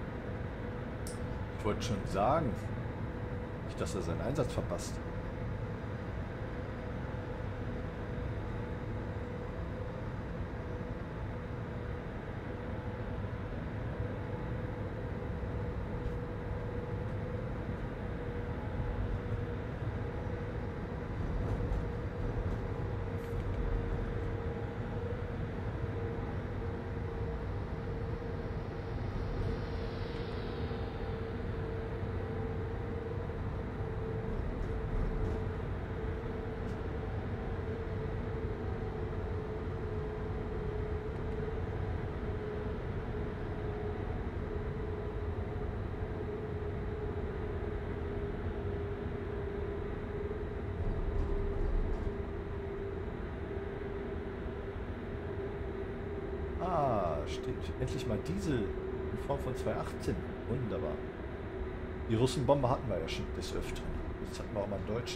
Ich wollte schon sagen, nicht, dass er seinen Einsatz verpasst. Ah, steht endlich mal Diesel in Form von zwei achtzehn. Wunderbar. Die Russenbombe hatten wir ja schon des Öfteren. Jetzt hatten wir auch mal einen deutschen.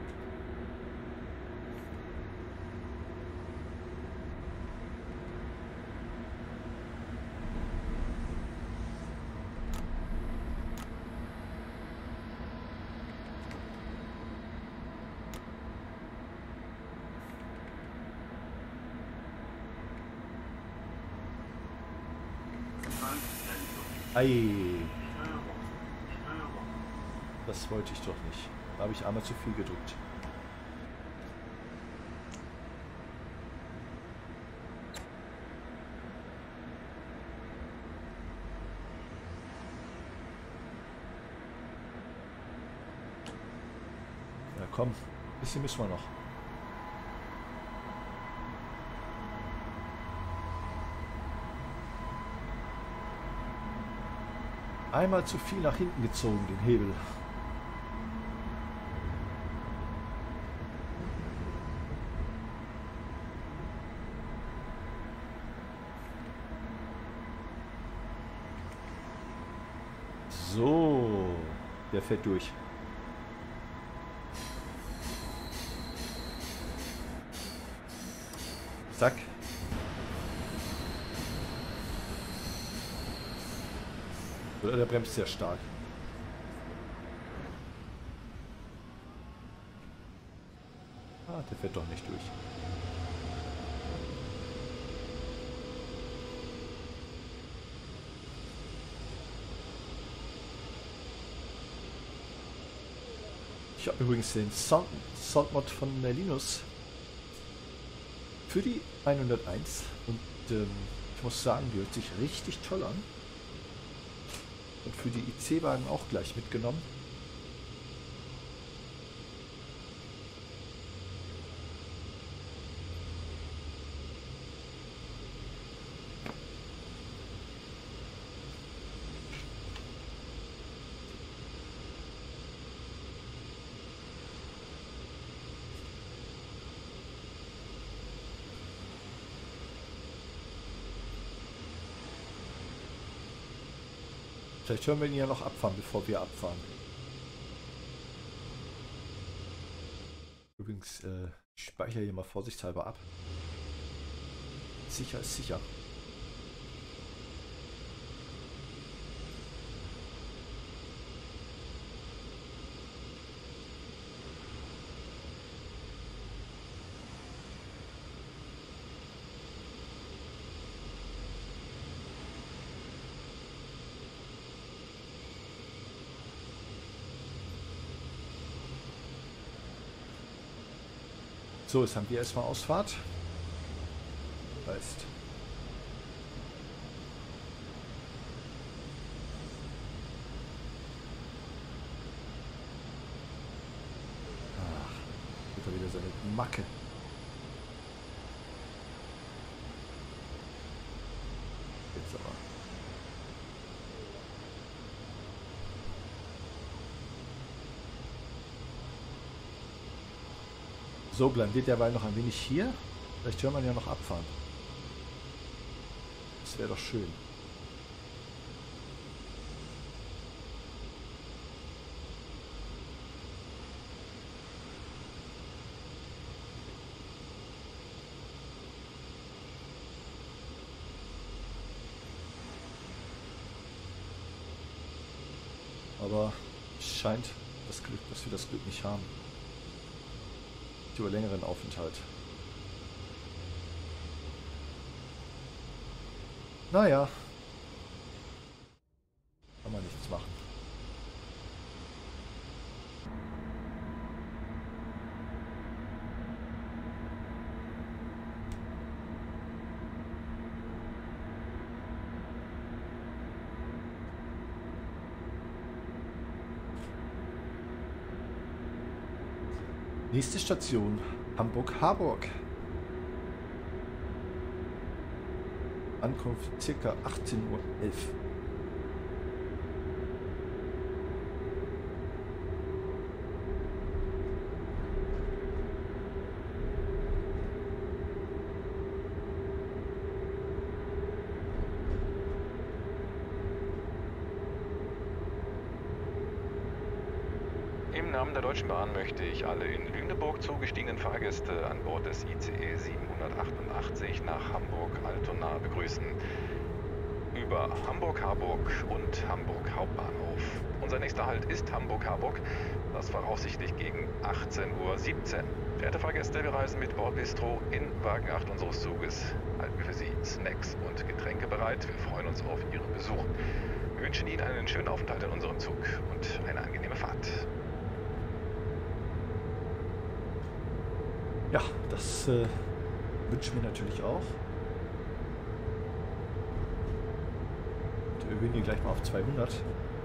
Ei, das wollte ich doch nicht. Da habe ich einmal zu viel gedrückt. Ja komm, ein bisschen müssen wir noch. Einmal zu viel nach hinten gezogen, den Hebel. So, der fährt durch. Zack. Oder der bremst sehr stark. Ah, der fährt doch nicht durch. Ich habe übrigens den Sound, Soundmod von der Linus für die hunderteins und ähm, ich muss sagen, die hört sich richtig toll an. Und für die I C-Wagen auch gleich mitgenommen. Vielleicht hören wir ihn ja noch abfahren, bevor wir abfahren. Übrigens, äh, ich speichere hier mal vorsichtshalber ab. Sicher ist sicher. So, jetzt haben wir erstmal Ausfahrt. Heißt. Ach, wird er wieder seine Macke. Jetzt aber. So, bleiben wir derweil noch ein wenig hier. Vielleicht hören wir ja noch abfahren. Das wäre doch schön. Aber es scheint das Glück, dass wir das Glück nicht haben. Über längeren Aufenthalt. Naja. Kann man nichts machen. Nächste Station, Hamburg-Harburg. Ankunft ca. achtzehn Uhr elf. Im Namen der Deutschen Bahn möchte ich alle in Lüneburg zugestiegenen Fahrgäste an Bord des I C E siebenhundertachtundachtzig nach Hamburg-Altona begrüßen. Über Hamburg-Harburg und Hamburg Hauptbahnhof. Unser nächster Halt ist Hamburg-Harburg, das voraussichtlich gegen achtzehn Uhr siebzehn. Verehrte Fahrgäste, wir reisen mit Bordbistro in Wagen acht unseres Zuges. Halten wir für Sie Snacks und Getränke bereit. Wir freuen uns auf Ihren Besuch. Wir wünschen Ihnen einen schönen Aufenthalt in unserem Zug und eine angenehme Fahrt. Ja, das äh, wünschen wir natürlich auch. Und erhöhen hier gleich mal auf zweihundert.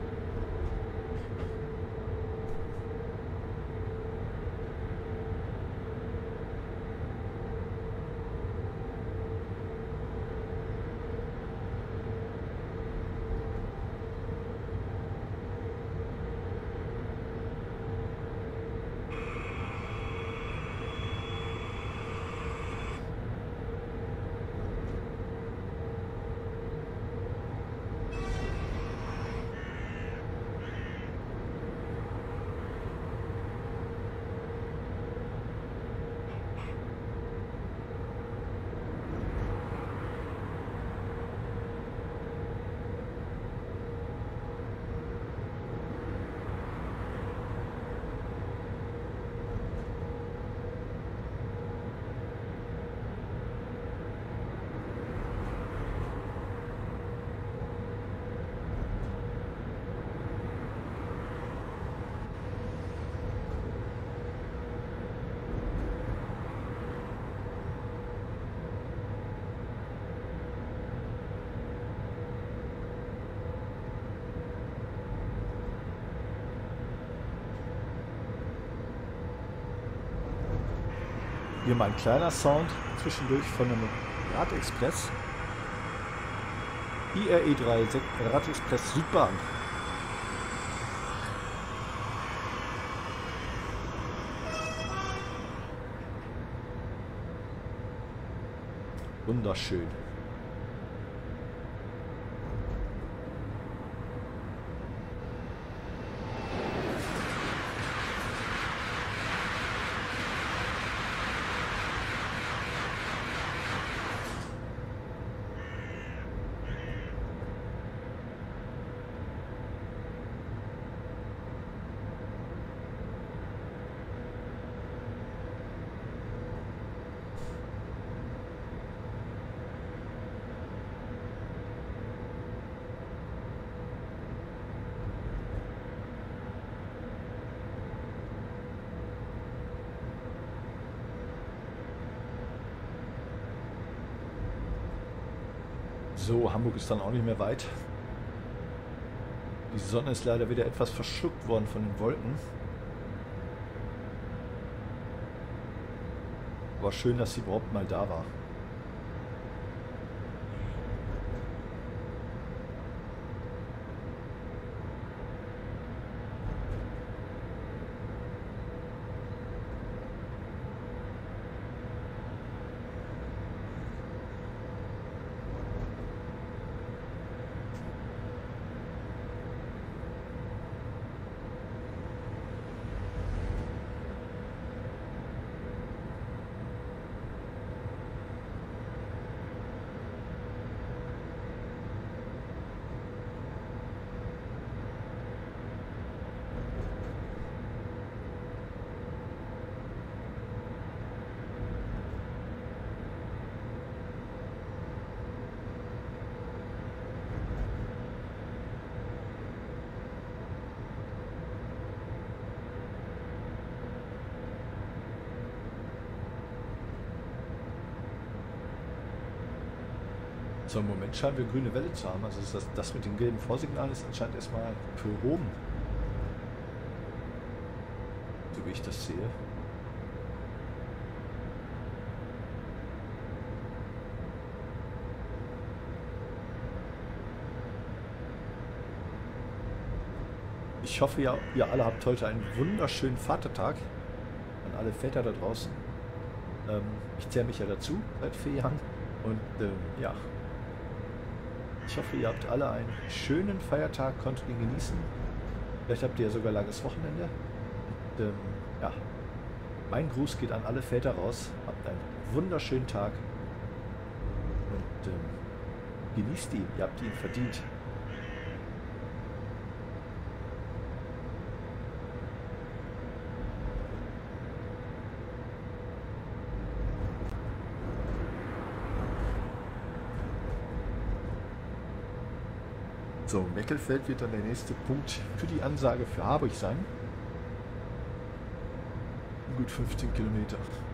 Hier mal ein kleiner Sound zwischendurch von einem Radexpress. I R E drei Radexpress Südbahn. Wunderschön. So, Hamburg ist dann auch nicht mehr weit. Die Sonne ist leider wieder etwas verschluckt worden von den Wolken. War schön, dass sie überhaupt mal da war. So, im Moment scheinen wir grüne Welle zu haben. Also das, das mit dem gelben Vorsignal ist anscheinend erstmal behoben. So wie ich das sehe. Ich hoffe, ihr, ihr alle habt heute einen wunderschönen Vatertag. An alle Väter da draußen. Ähm, ich zähle mich ja dazu seit vier Jahren. Und ähm, ja. Ich hoffe, ihr habt alle einen schönen Feiertag, konntet ihn genießen. Vielleicht habt ihr ja sogar langes Wochenende. Und, ähm, ja, mein Gruß geht an alle Väter raus. Habt einen wunderschönen Tag. Und ähm, genießt ihn. Ihr habt ihn verdient. So, Meckelfeld wird dann der nächste Punkt für die Ansage für Harburg sein. Gut fünfzehn Kilometer.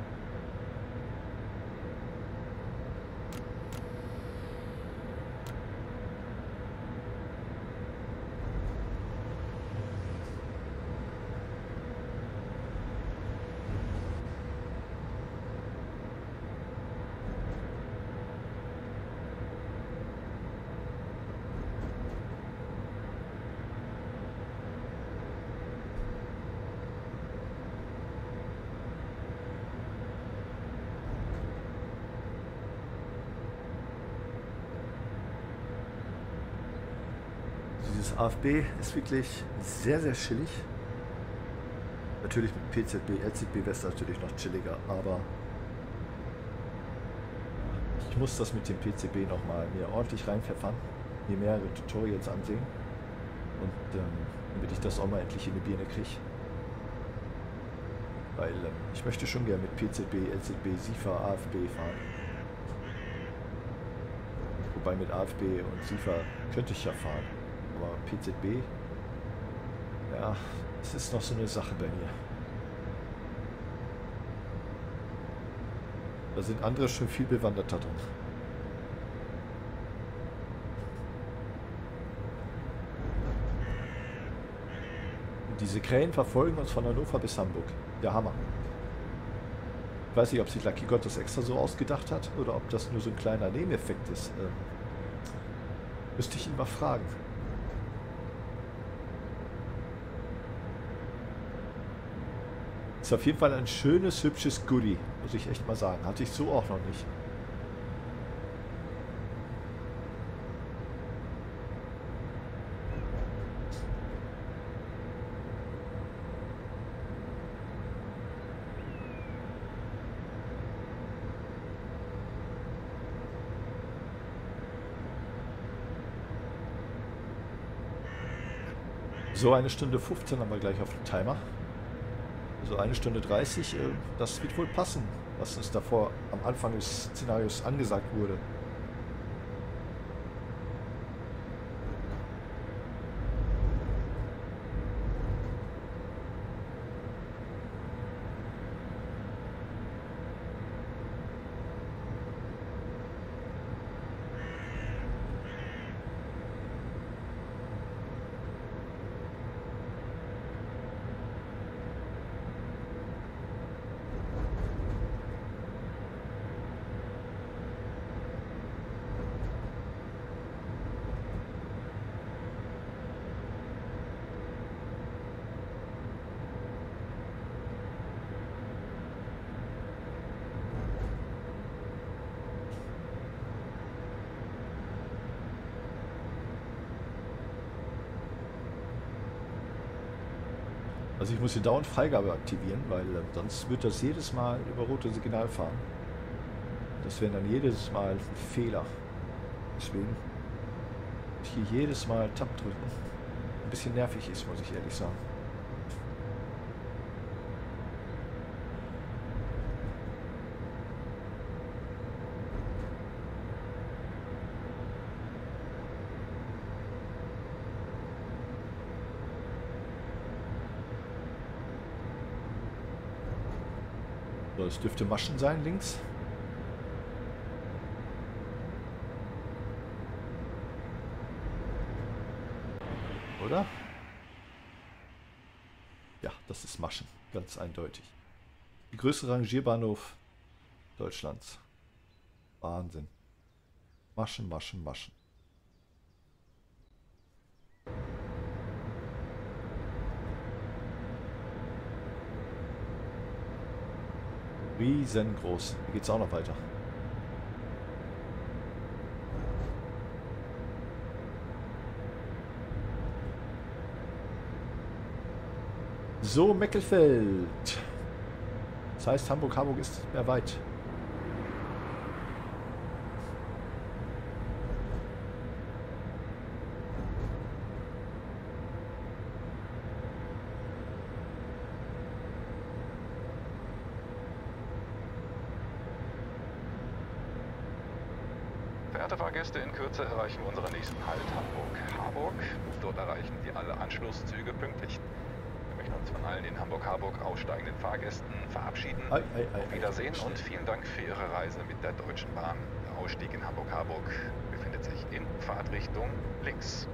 Dieses A F B ist wirklich sehr, sehr chillig. Natürlich mit P Z B, L Z B wäre es natürlich noch chilliger, aber ich muss das mit dem P C B nochmal mir ordentlich reinpfeffern, mir mehrere Tutorials ansehen und ähm, damit ich das auch mal endlich in die Birne kriege. Weil ähm, ich möchte schon gerne mit P Z B, L Z B, SIFA, A F B fahren. Wobei mit A F B und SIFA könnte ich ja fahren. Aber P Z B, ja, es ist noch so eine Sache bei mir. Da sind andere schon viel bewanderter drin. Und diese Krähen verfolgen uns von Hannover bis Hamburg. Der Hammer. Ich weiß nicht, ob sich Lucky God das extra so ausgedacht hat oder ob das nur so ein kleiner Nebeneffekt ist. Ähm, müsste ich ihn mal fragen. Ist auf jeden Fall ein schönes, hübsches Goodie, muss ich echt mal sagen. Hatte ich so auch noch nicht. So, eine Stunde fünfzehn haben wir gleich auf dem Timer. Also eine Stunde dreißig, das wird wohl passen, was uns davor am Anfang des Szenarios angesagt wurde. Also ich muss hier dauernd Freigabe aktivieren, weil äh, sonst wird das jedes Mal über rote Signal fahren. Das wäre dann jedes Mal ein Fehler. Deswegen muss ich hier jedes Mal Tab drücken. Ein bisschen nervig ist, muss ich ehrlich sagen. So, es dürfte Maschen sein links. Oder? Ja, das ist Maschen. Ganz eindeutig. Die größte Rangierbahnhof Deutschlands. Wahnsinn. Maschen, Maschen, Maschen. Riesengroß. Hier geht es auch noch weiter. So, Meckelfeld. Das heißt, Hamburg-Harburg ist nicht mehr weit. Verehrte Fahrgäste, in Kürze erreichen wir unseren nächsten Halt Hamburg-Harburg. Dort erreichen Sie alle Anschlusszüge pünktlich. Wir möchten uns von allen in Hamburg-Harburg aussteigenden Fahrgästen verabschieden. Ei, ei, ei, Auf Wiedersehen ei, und vielen Dank für Ihre Reise mit der Deutschen Bahn. Der Ausstieg in Hamburg-Harburg befindet sich in Fahrtrichtung links.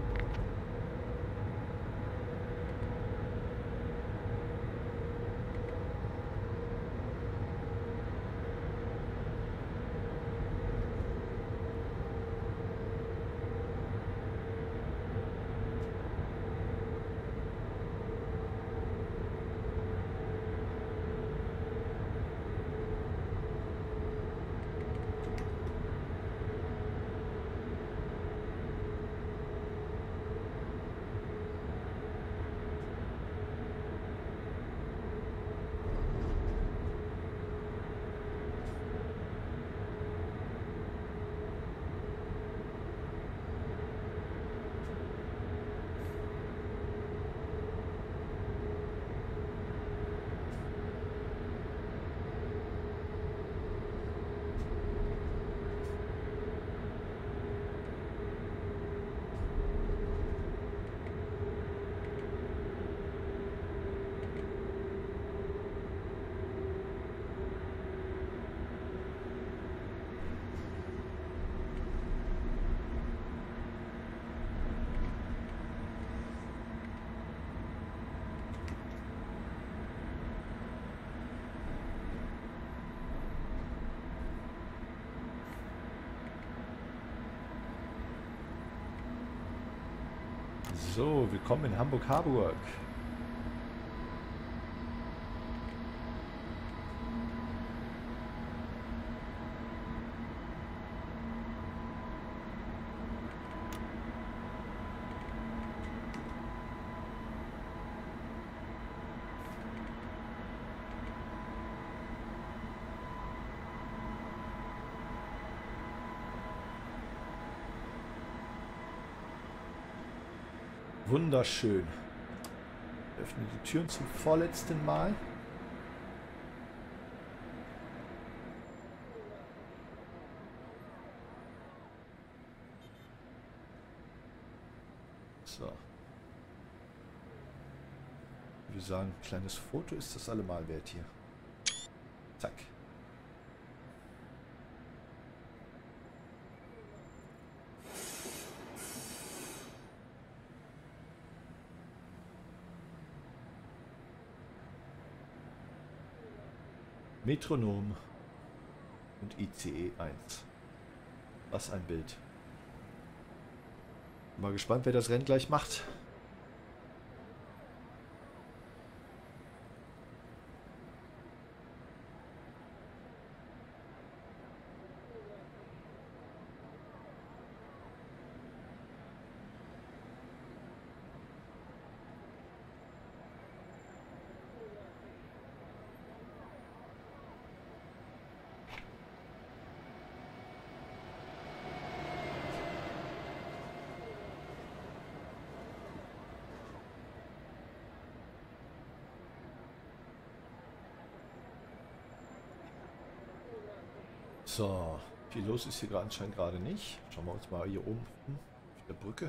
So, willkommen in Hamburg-Harburg. Wunderschön. Ich öffne die Türen zum vorletzten Mal. So. Ich würde sagen, ein kleines Foto ist das allemal wert hier. Zack. Metronom und I C E eins. Was ein Bild. Mal gespannt, wer das Rennen gleich macht. So, viel los ist hier gerade anscheinend gerade nicht. Schauen wir uns mal hier oben hm, auf der Brücke.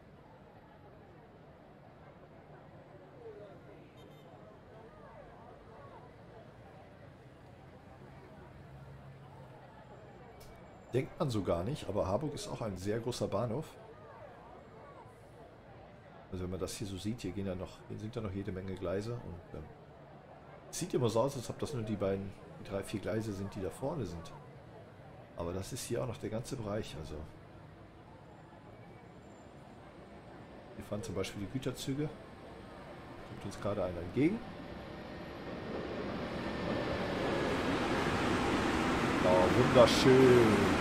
Denkt man so gar nicht, aber Harburg ist auch ein sehr großer Bahnhof. Also wenn man das hier so sieht, hier gehen ja noch, hier sind ja noch jede Menge Gleise und ähm, sieht immer so aus, als ob das nur die beiden, die drei, vier Gleise sind, die da vorne sind. Aber das ist hier auch noch der ganze Bereich. Also hier fahren zum Beispiel die Güterzüge. Kommt uns gerade einer entgegen. Oh, wunderschön.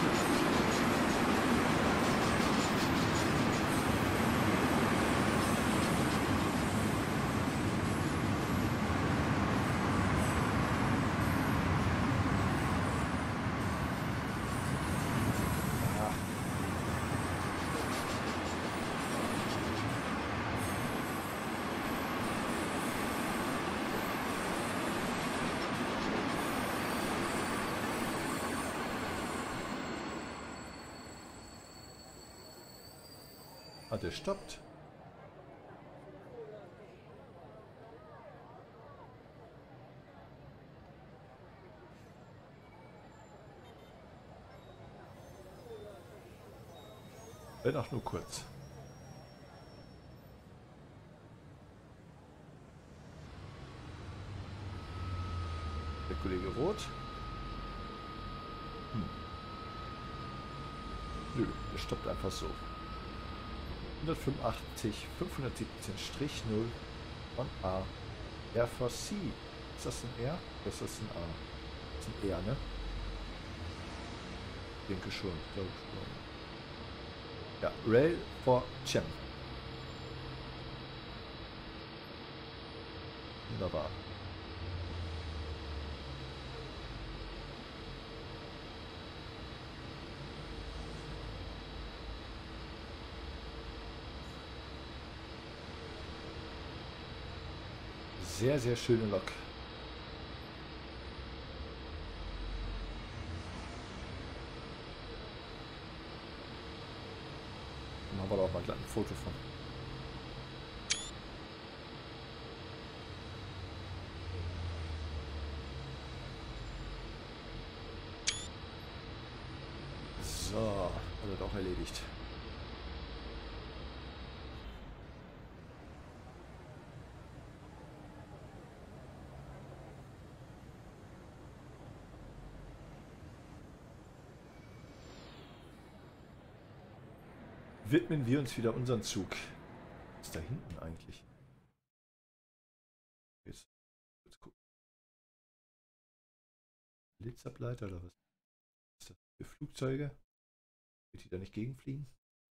Ah, der stoppt. Wenn auch nur kurz. Der Kollege Roth. Hm. Nö, der stoppt einfach so. hundertfünfundachtzig, fünfhundertsiebzehn null von A. R for C. Ist das ein R? Das ist ein A. Das ist ein R, ne? Ich denke schon. Ich glaube schon. Ja, Rail for Cem. Wunderbar. Sehr, sehr schöne Lok. Dann haben wir da auch mal gleich ein Foto von. So, hat er doch erledigt. Widmen wir uns wieder unseren Zug. Was ist da hinten eigentlich? Jetzt, jetzt gucken. Blitzableiter oder was? Was ist das für Flugzeuge? Wird die da nicht gegenfliegen?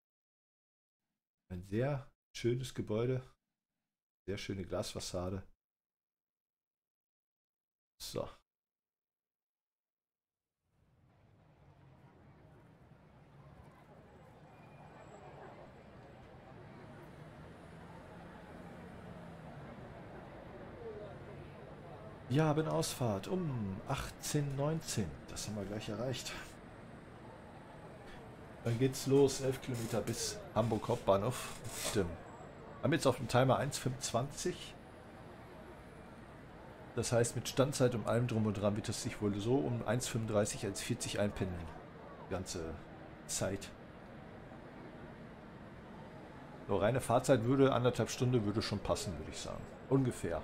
Ein sehr schönes Gebäude. Sehr schöne Glasfassade. So. Wir haben Ausfahrt um achtzehn neunzehn. Das haben wir gleich erreicht. Dann geht's los. elf Kilometer bis Hamburg Hauptbahnhof. Und, ähm, haben jetzt auf dem Timer eins fünfundzwanzig. Das heißt, mit Standzeit und allem drum und dran wird es sich wohl so um eins fünfunddreißig als vierzig einpendeln. Die ganze Zeit. So, reine Fahrzeit würde, anderthalb Stunden würde schon passen, würde ich sagen. Ungefähr.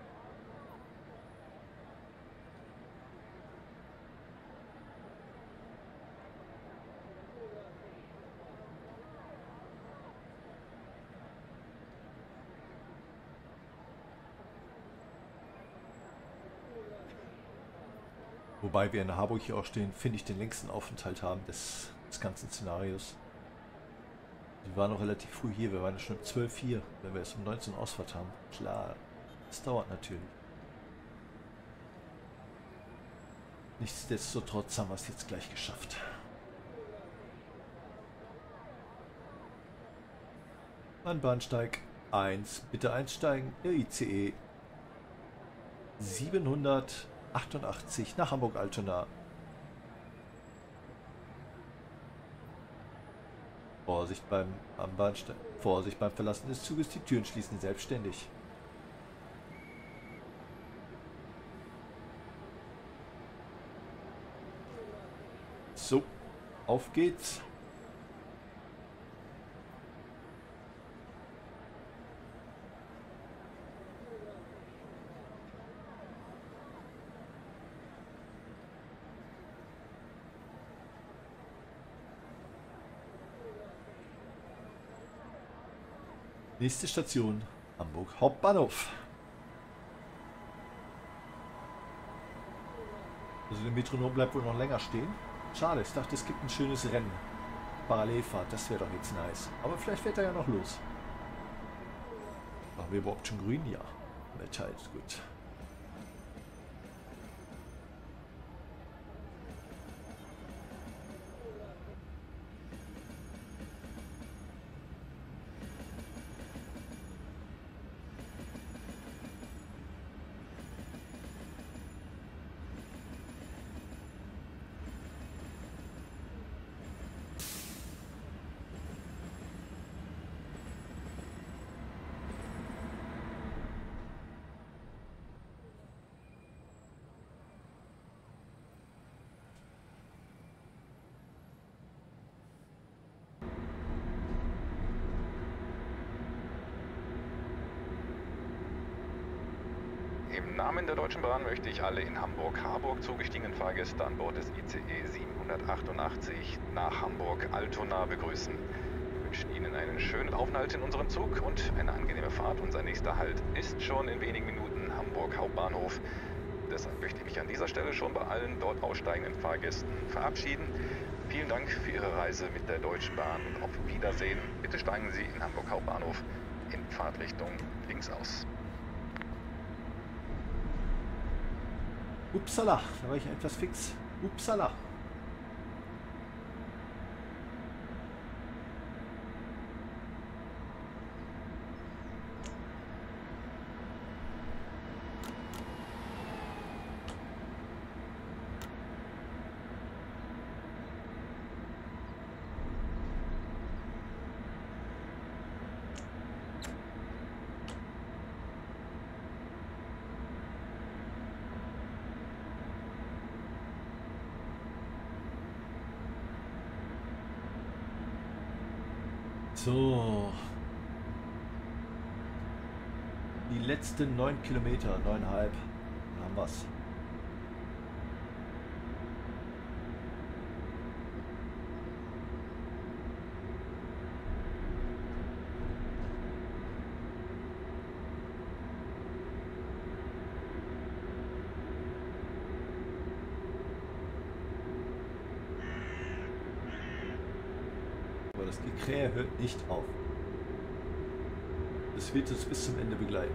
Wobei wir in Harburg hier auch stehen, finde ich, den längsten Aufenthalt haben des, des ganzen Szenarios. Wir waren noch relativ früh hier, wir waren ja schon um zwölf hier, wenn wir es um neunzehn Ausfahrt haben. Klar, das dauert natürlich. Nichtsdestotrotz haben wir es jetzt gleich geschafft. An Bahnsteig eins, bitte einsteigen, der I C E siebenhundertachtundachtzig nach Hamburg-Altona. Vorsicht beim am Bahnsteig. Vorsicht beim Verlassen des Zuges, die Türen schließen selbstständig. So, auf geht's. Nächste Station, Hamburg Hauptbahnhof. Also der Metronom bleibt wohl noch länger stehen. Schade, ich dachte, es gibt ein schönes Rennen. Parallelfahrt, das wäre doch jetzt nice. Aber vielleicht fährt er ja noch los. Machen wir überhaupt schon grün? Ja. Metall ist gut. Im Namen der Deutschen Bahn möchte ich alle in Hamburg-Harburg zugestiegenen Fahrgäste an Bord des I C E siebenhundertachtundachtzig nach Hamburg-Altona begrüßen. Wir wünschen Ihnen einen schönen Aufenthalt in unserem Zug und eine angenehme Fahrt. Unser nächster Halt ist schon in wenigen Minuten Hamburg Hauptbahnhof. Deshalb möchte ich mich an dieser Stelle schon bei allen dort aussteigenden Fahrgästen verabschieden. Vielen Dank für Ihre Reise mit der Deutschen Bahn und auf Wiedersehen. Bitte steigen Sie in Hamburg Hauptbahnhof in Fahrtrichtung links aus. Upsala, da war ich etwas fix. Upsala. So. Die letzten neun Kilometer, neuneinhalb. Dann haben wir's. Aber das Gekrähe hört nicht auf. Das wird uns bis zum Ende begleiten.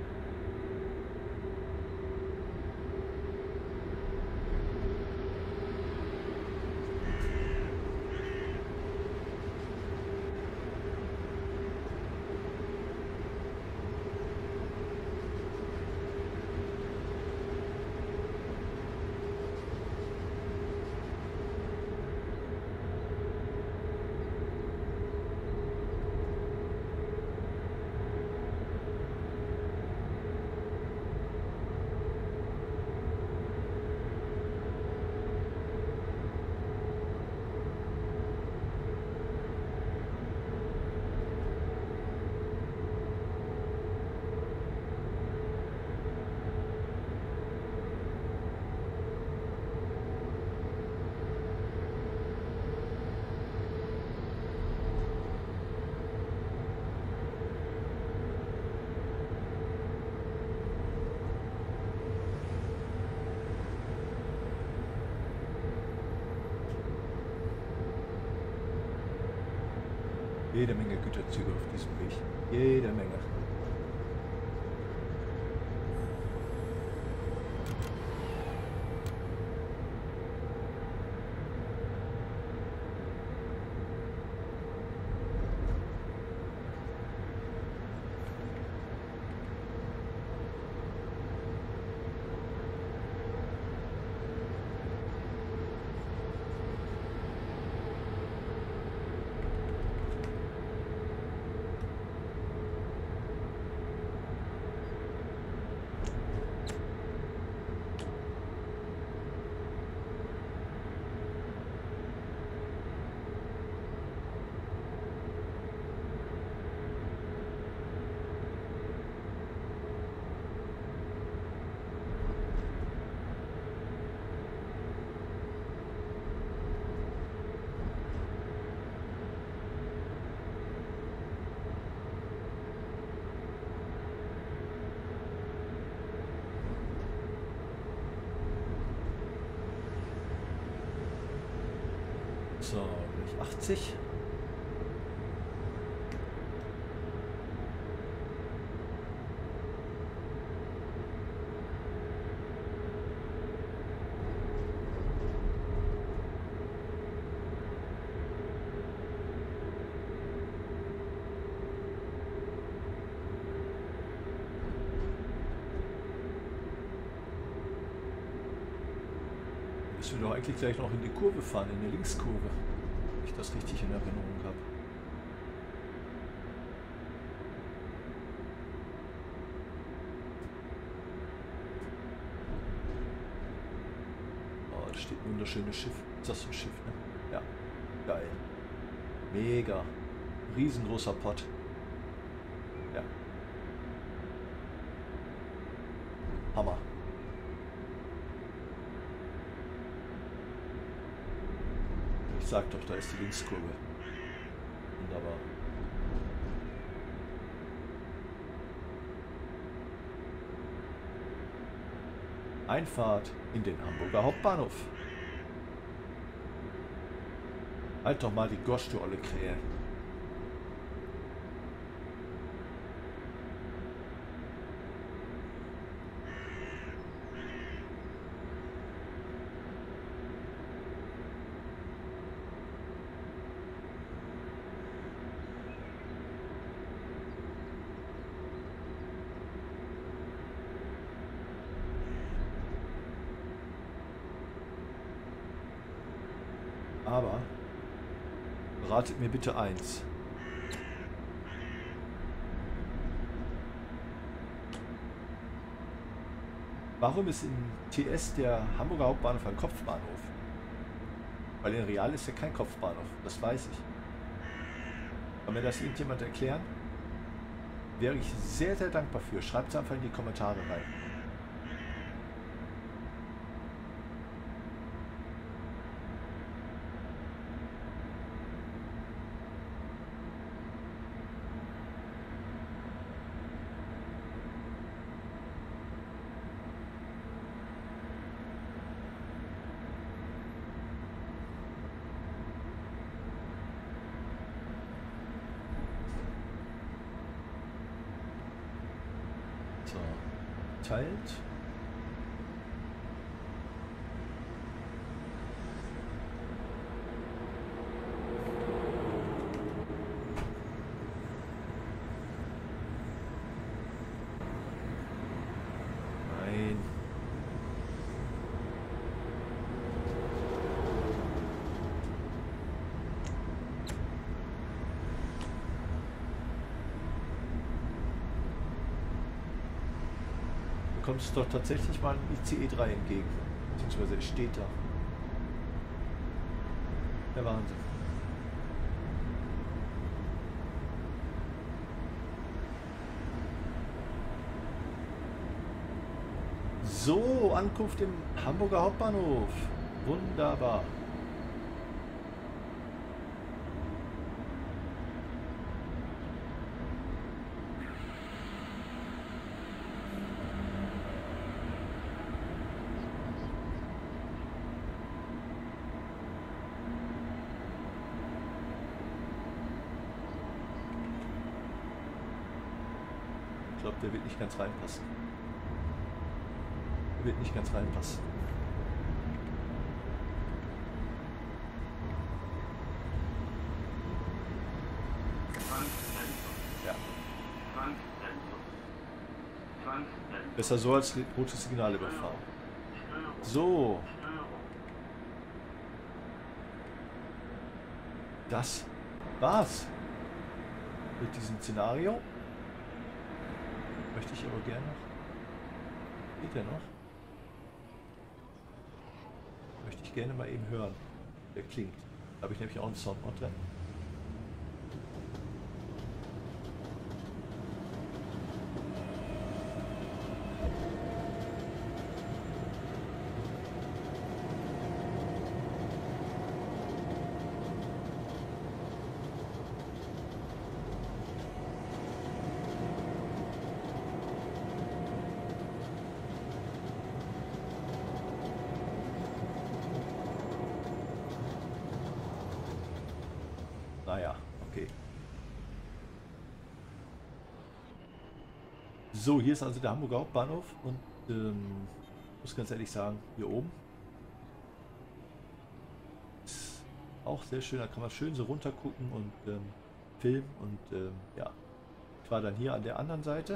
Jede Menge Güterzüge auf diesem Weg. Jede Menge. So, gleich achtzig. Müssen wir doch eigentlich gleich noch in die Kurve fahren, in die Linkskurve, wenn ich das richtig in Erinnerung habe. Oh, da steht ein wunderschönes Schiff. Ist das so ein Schiff, ne? Ja, geil. Mega. Riesengroßer Pott. Ja. Hammer. Ich sag doch, da ist die Linkskurve. Wunderbar. Einfahrt in den Hamburger Hauptbahnhof. Halt doch mal die Gosch, du olle Krähe. Aber ratet mir bitte eins. Warum ist in T S der Hamburger Hauptbahnhof ein Kopfbahnhof? Weil in Real ist ja kein Kopfbahnhof, das weiß ich. Kann mir das irgendjemand erklären? Wäre ich sehr, sehr dankbar für. Schreibt es einfach in die Kommentare rein. So, teilt. Nein. Kommt es doch tatsächlich mal ein I C E drei entgegen. Beziehungsweise es steht da. Der Wahnsinn. So, Ankunft im Hamburger Hauptbahnhof. Wunderbar. Ich glaube, der wird nicht ganz reinpassen. Der wird nicht ganz reinpassen. Ja. Besser so als rotes Signal überfahren. So. Das war's mit diesem Szenario. Möchte ich aber gerne noch. Geht der noch? Möchte ich gerne mal eben hören. Der klingt. Da habe ich nämlich auch einen Soundboard drin. So, hier ist also der Hamburger Hauptbahnhof und ähm, muss ganz ehrlich sagen, hier oben ist auch sehr schön, da kann man schön so runter gucken und ähm, filmen und ähm, ja, ich war dann hier an der anderen Seite,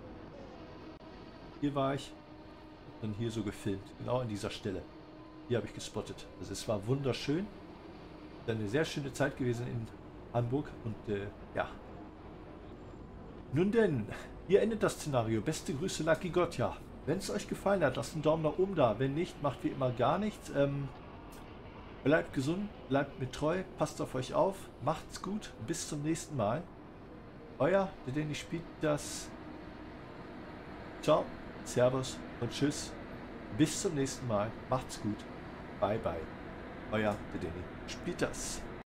hier war ich, dann hier so gefilmt, genau an dieser Stelle, hier habe ich gespottet, also es war wunderschön, dann eine sehr schöne Zeit gewesen in Hamburg und äh, ja, nun denn, hier endet das Szenario. Beste Grüße, Lucky Gott. Ja, wenn es euch gefallen hat, lasst einen Daumen nach oben da. Wenn nicht, macht wie immer gar nichts. Ähm, bleibt gesund, bleibt mir treu, passt auf euch auf, macht's gut. Bis zum nächsten Mal. Euer, der Danny spielt das. Ciao, Servus und Tschüss. Bis zum nächsten Mal. Macht's gut. Bye, bye. Euer, der Danny spielt das.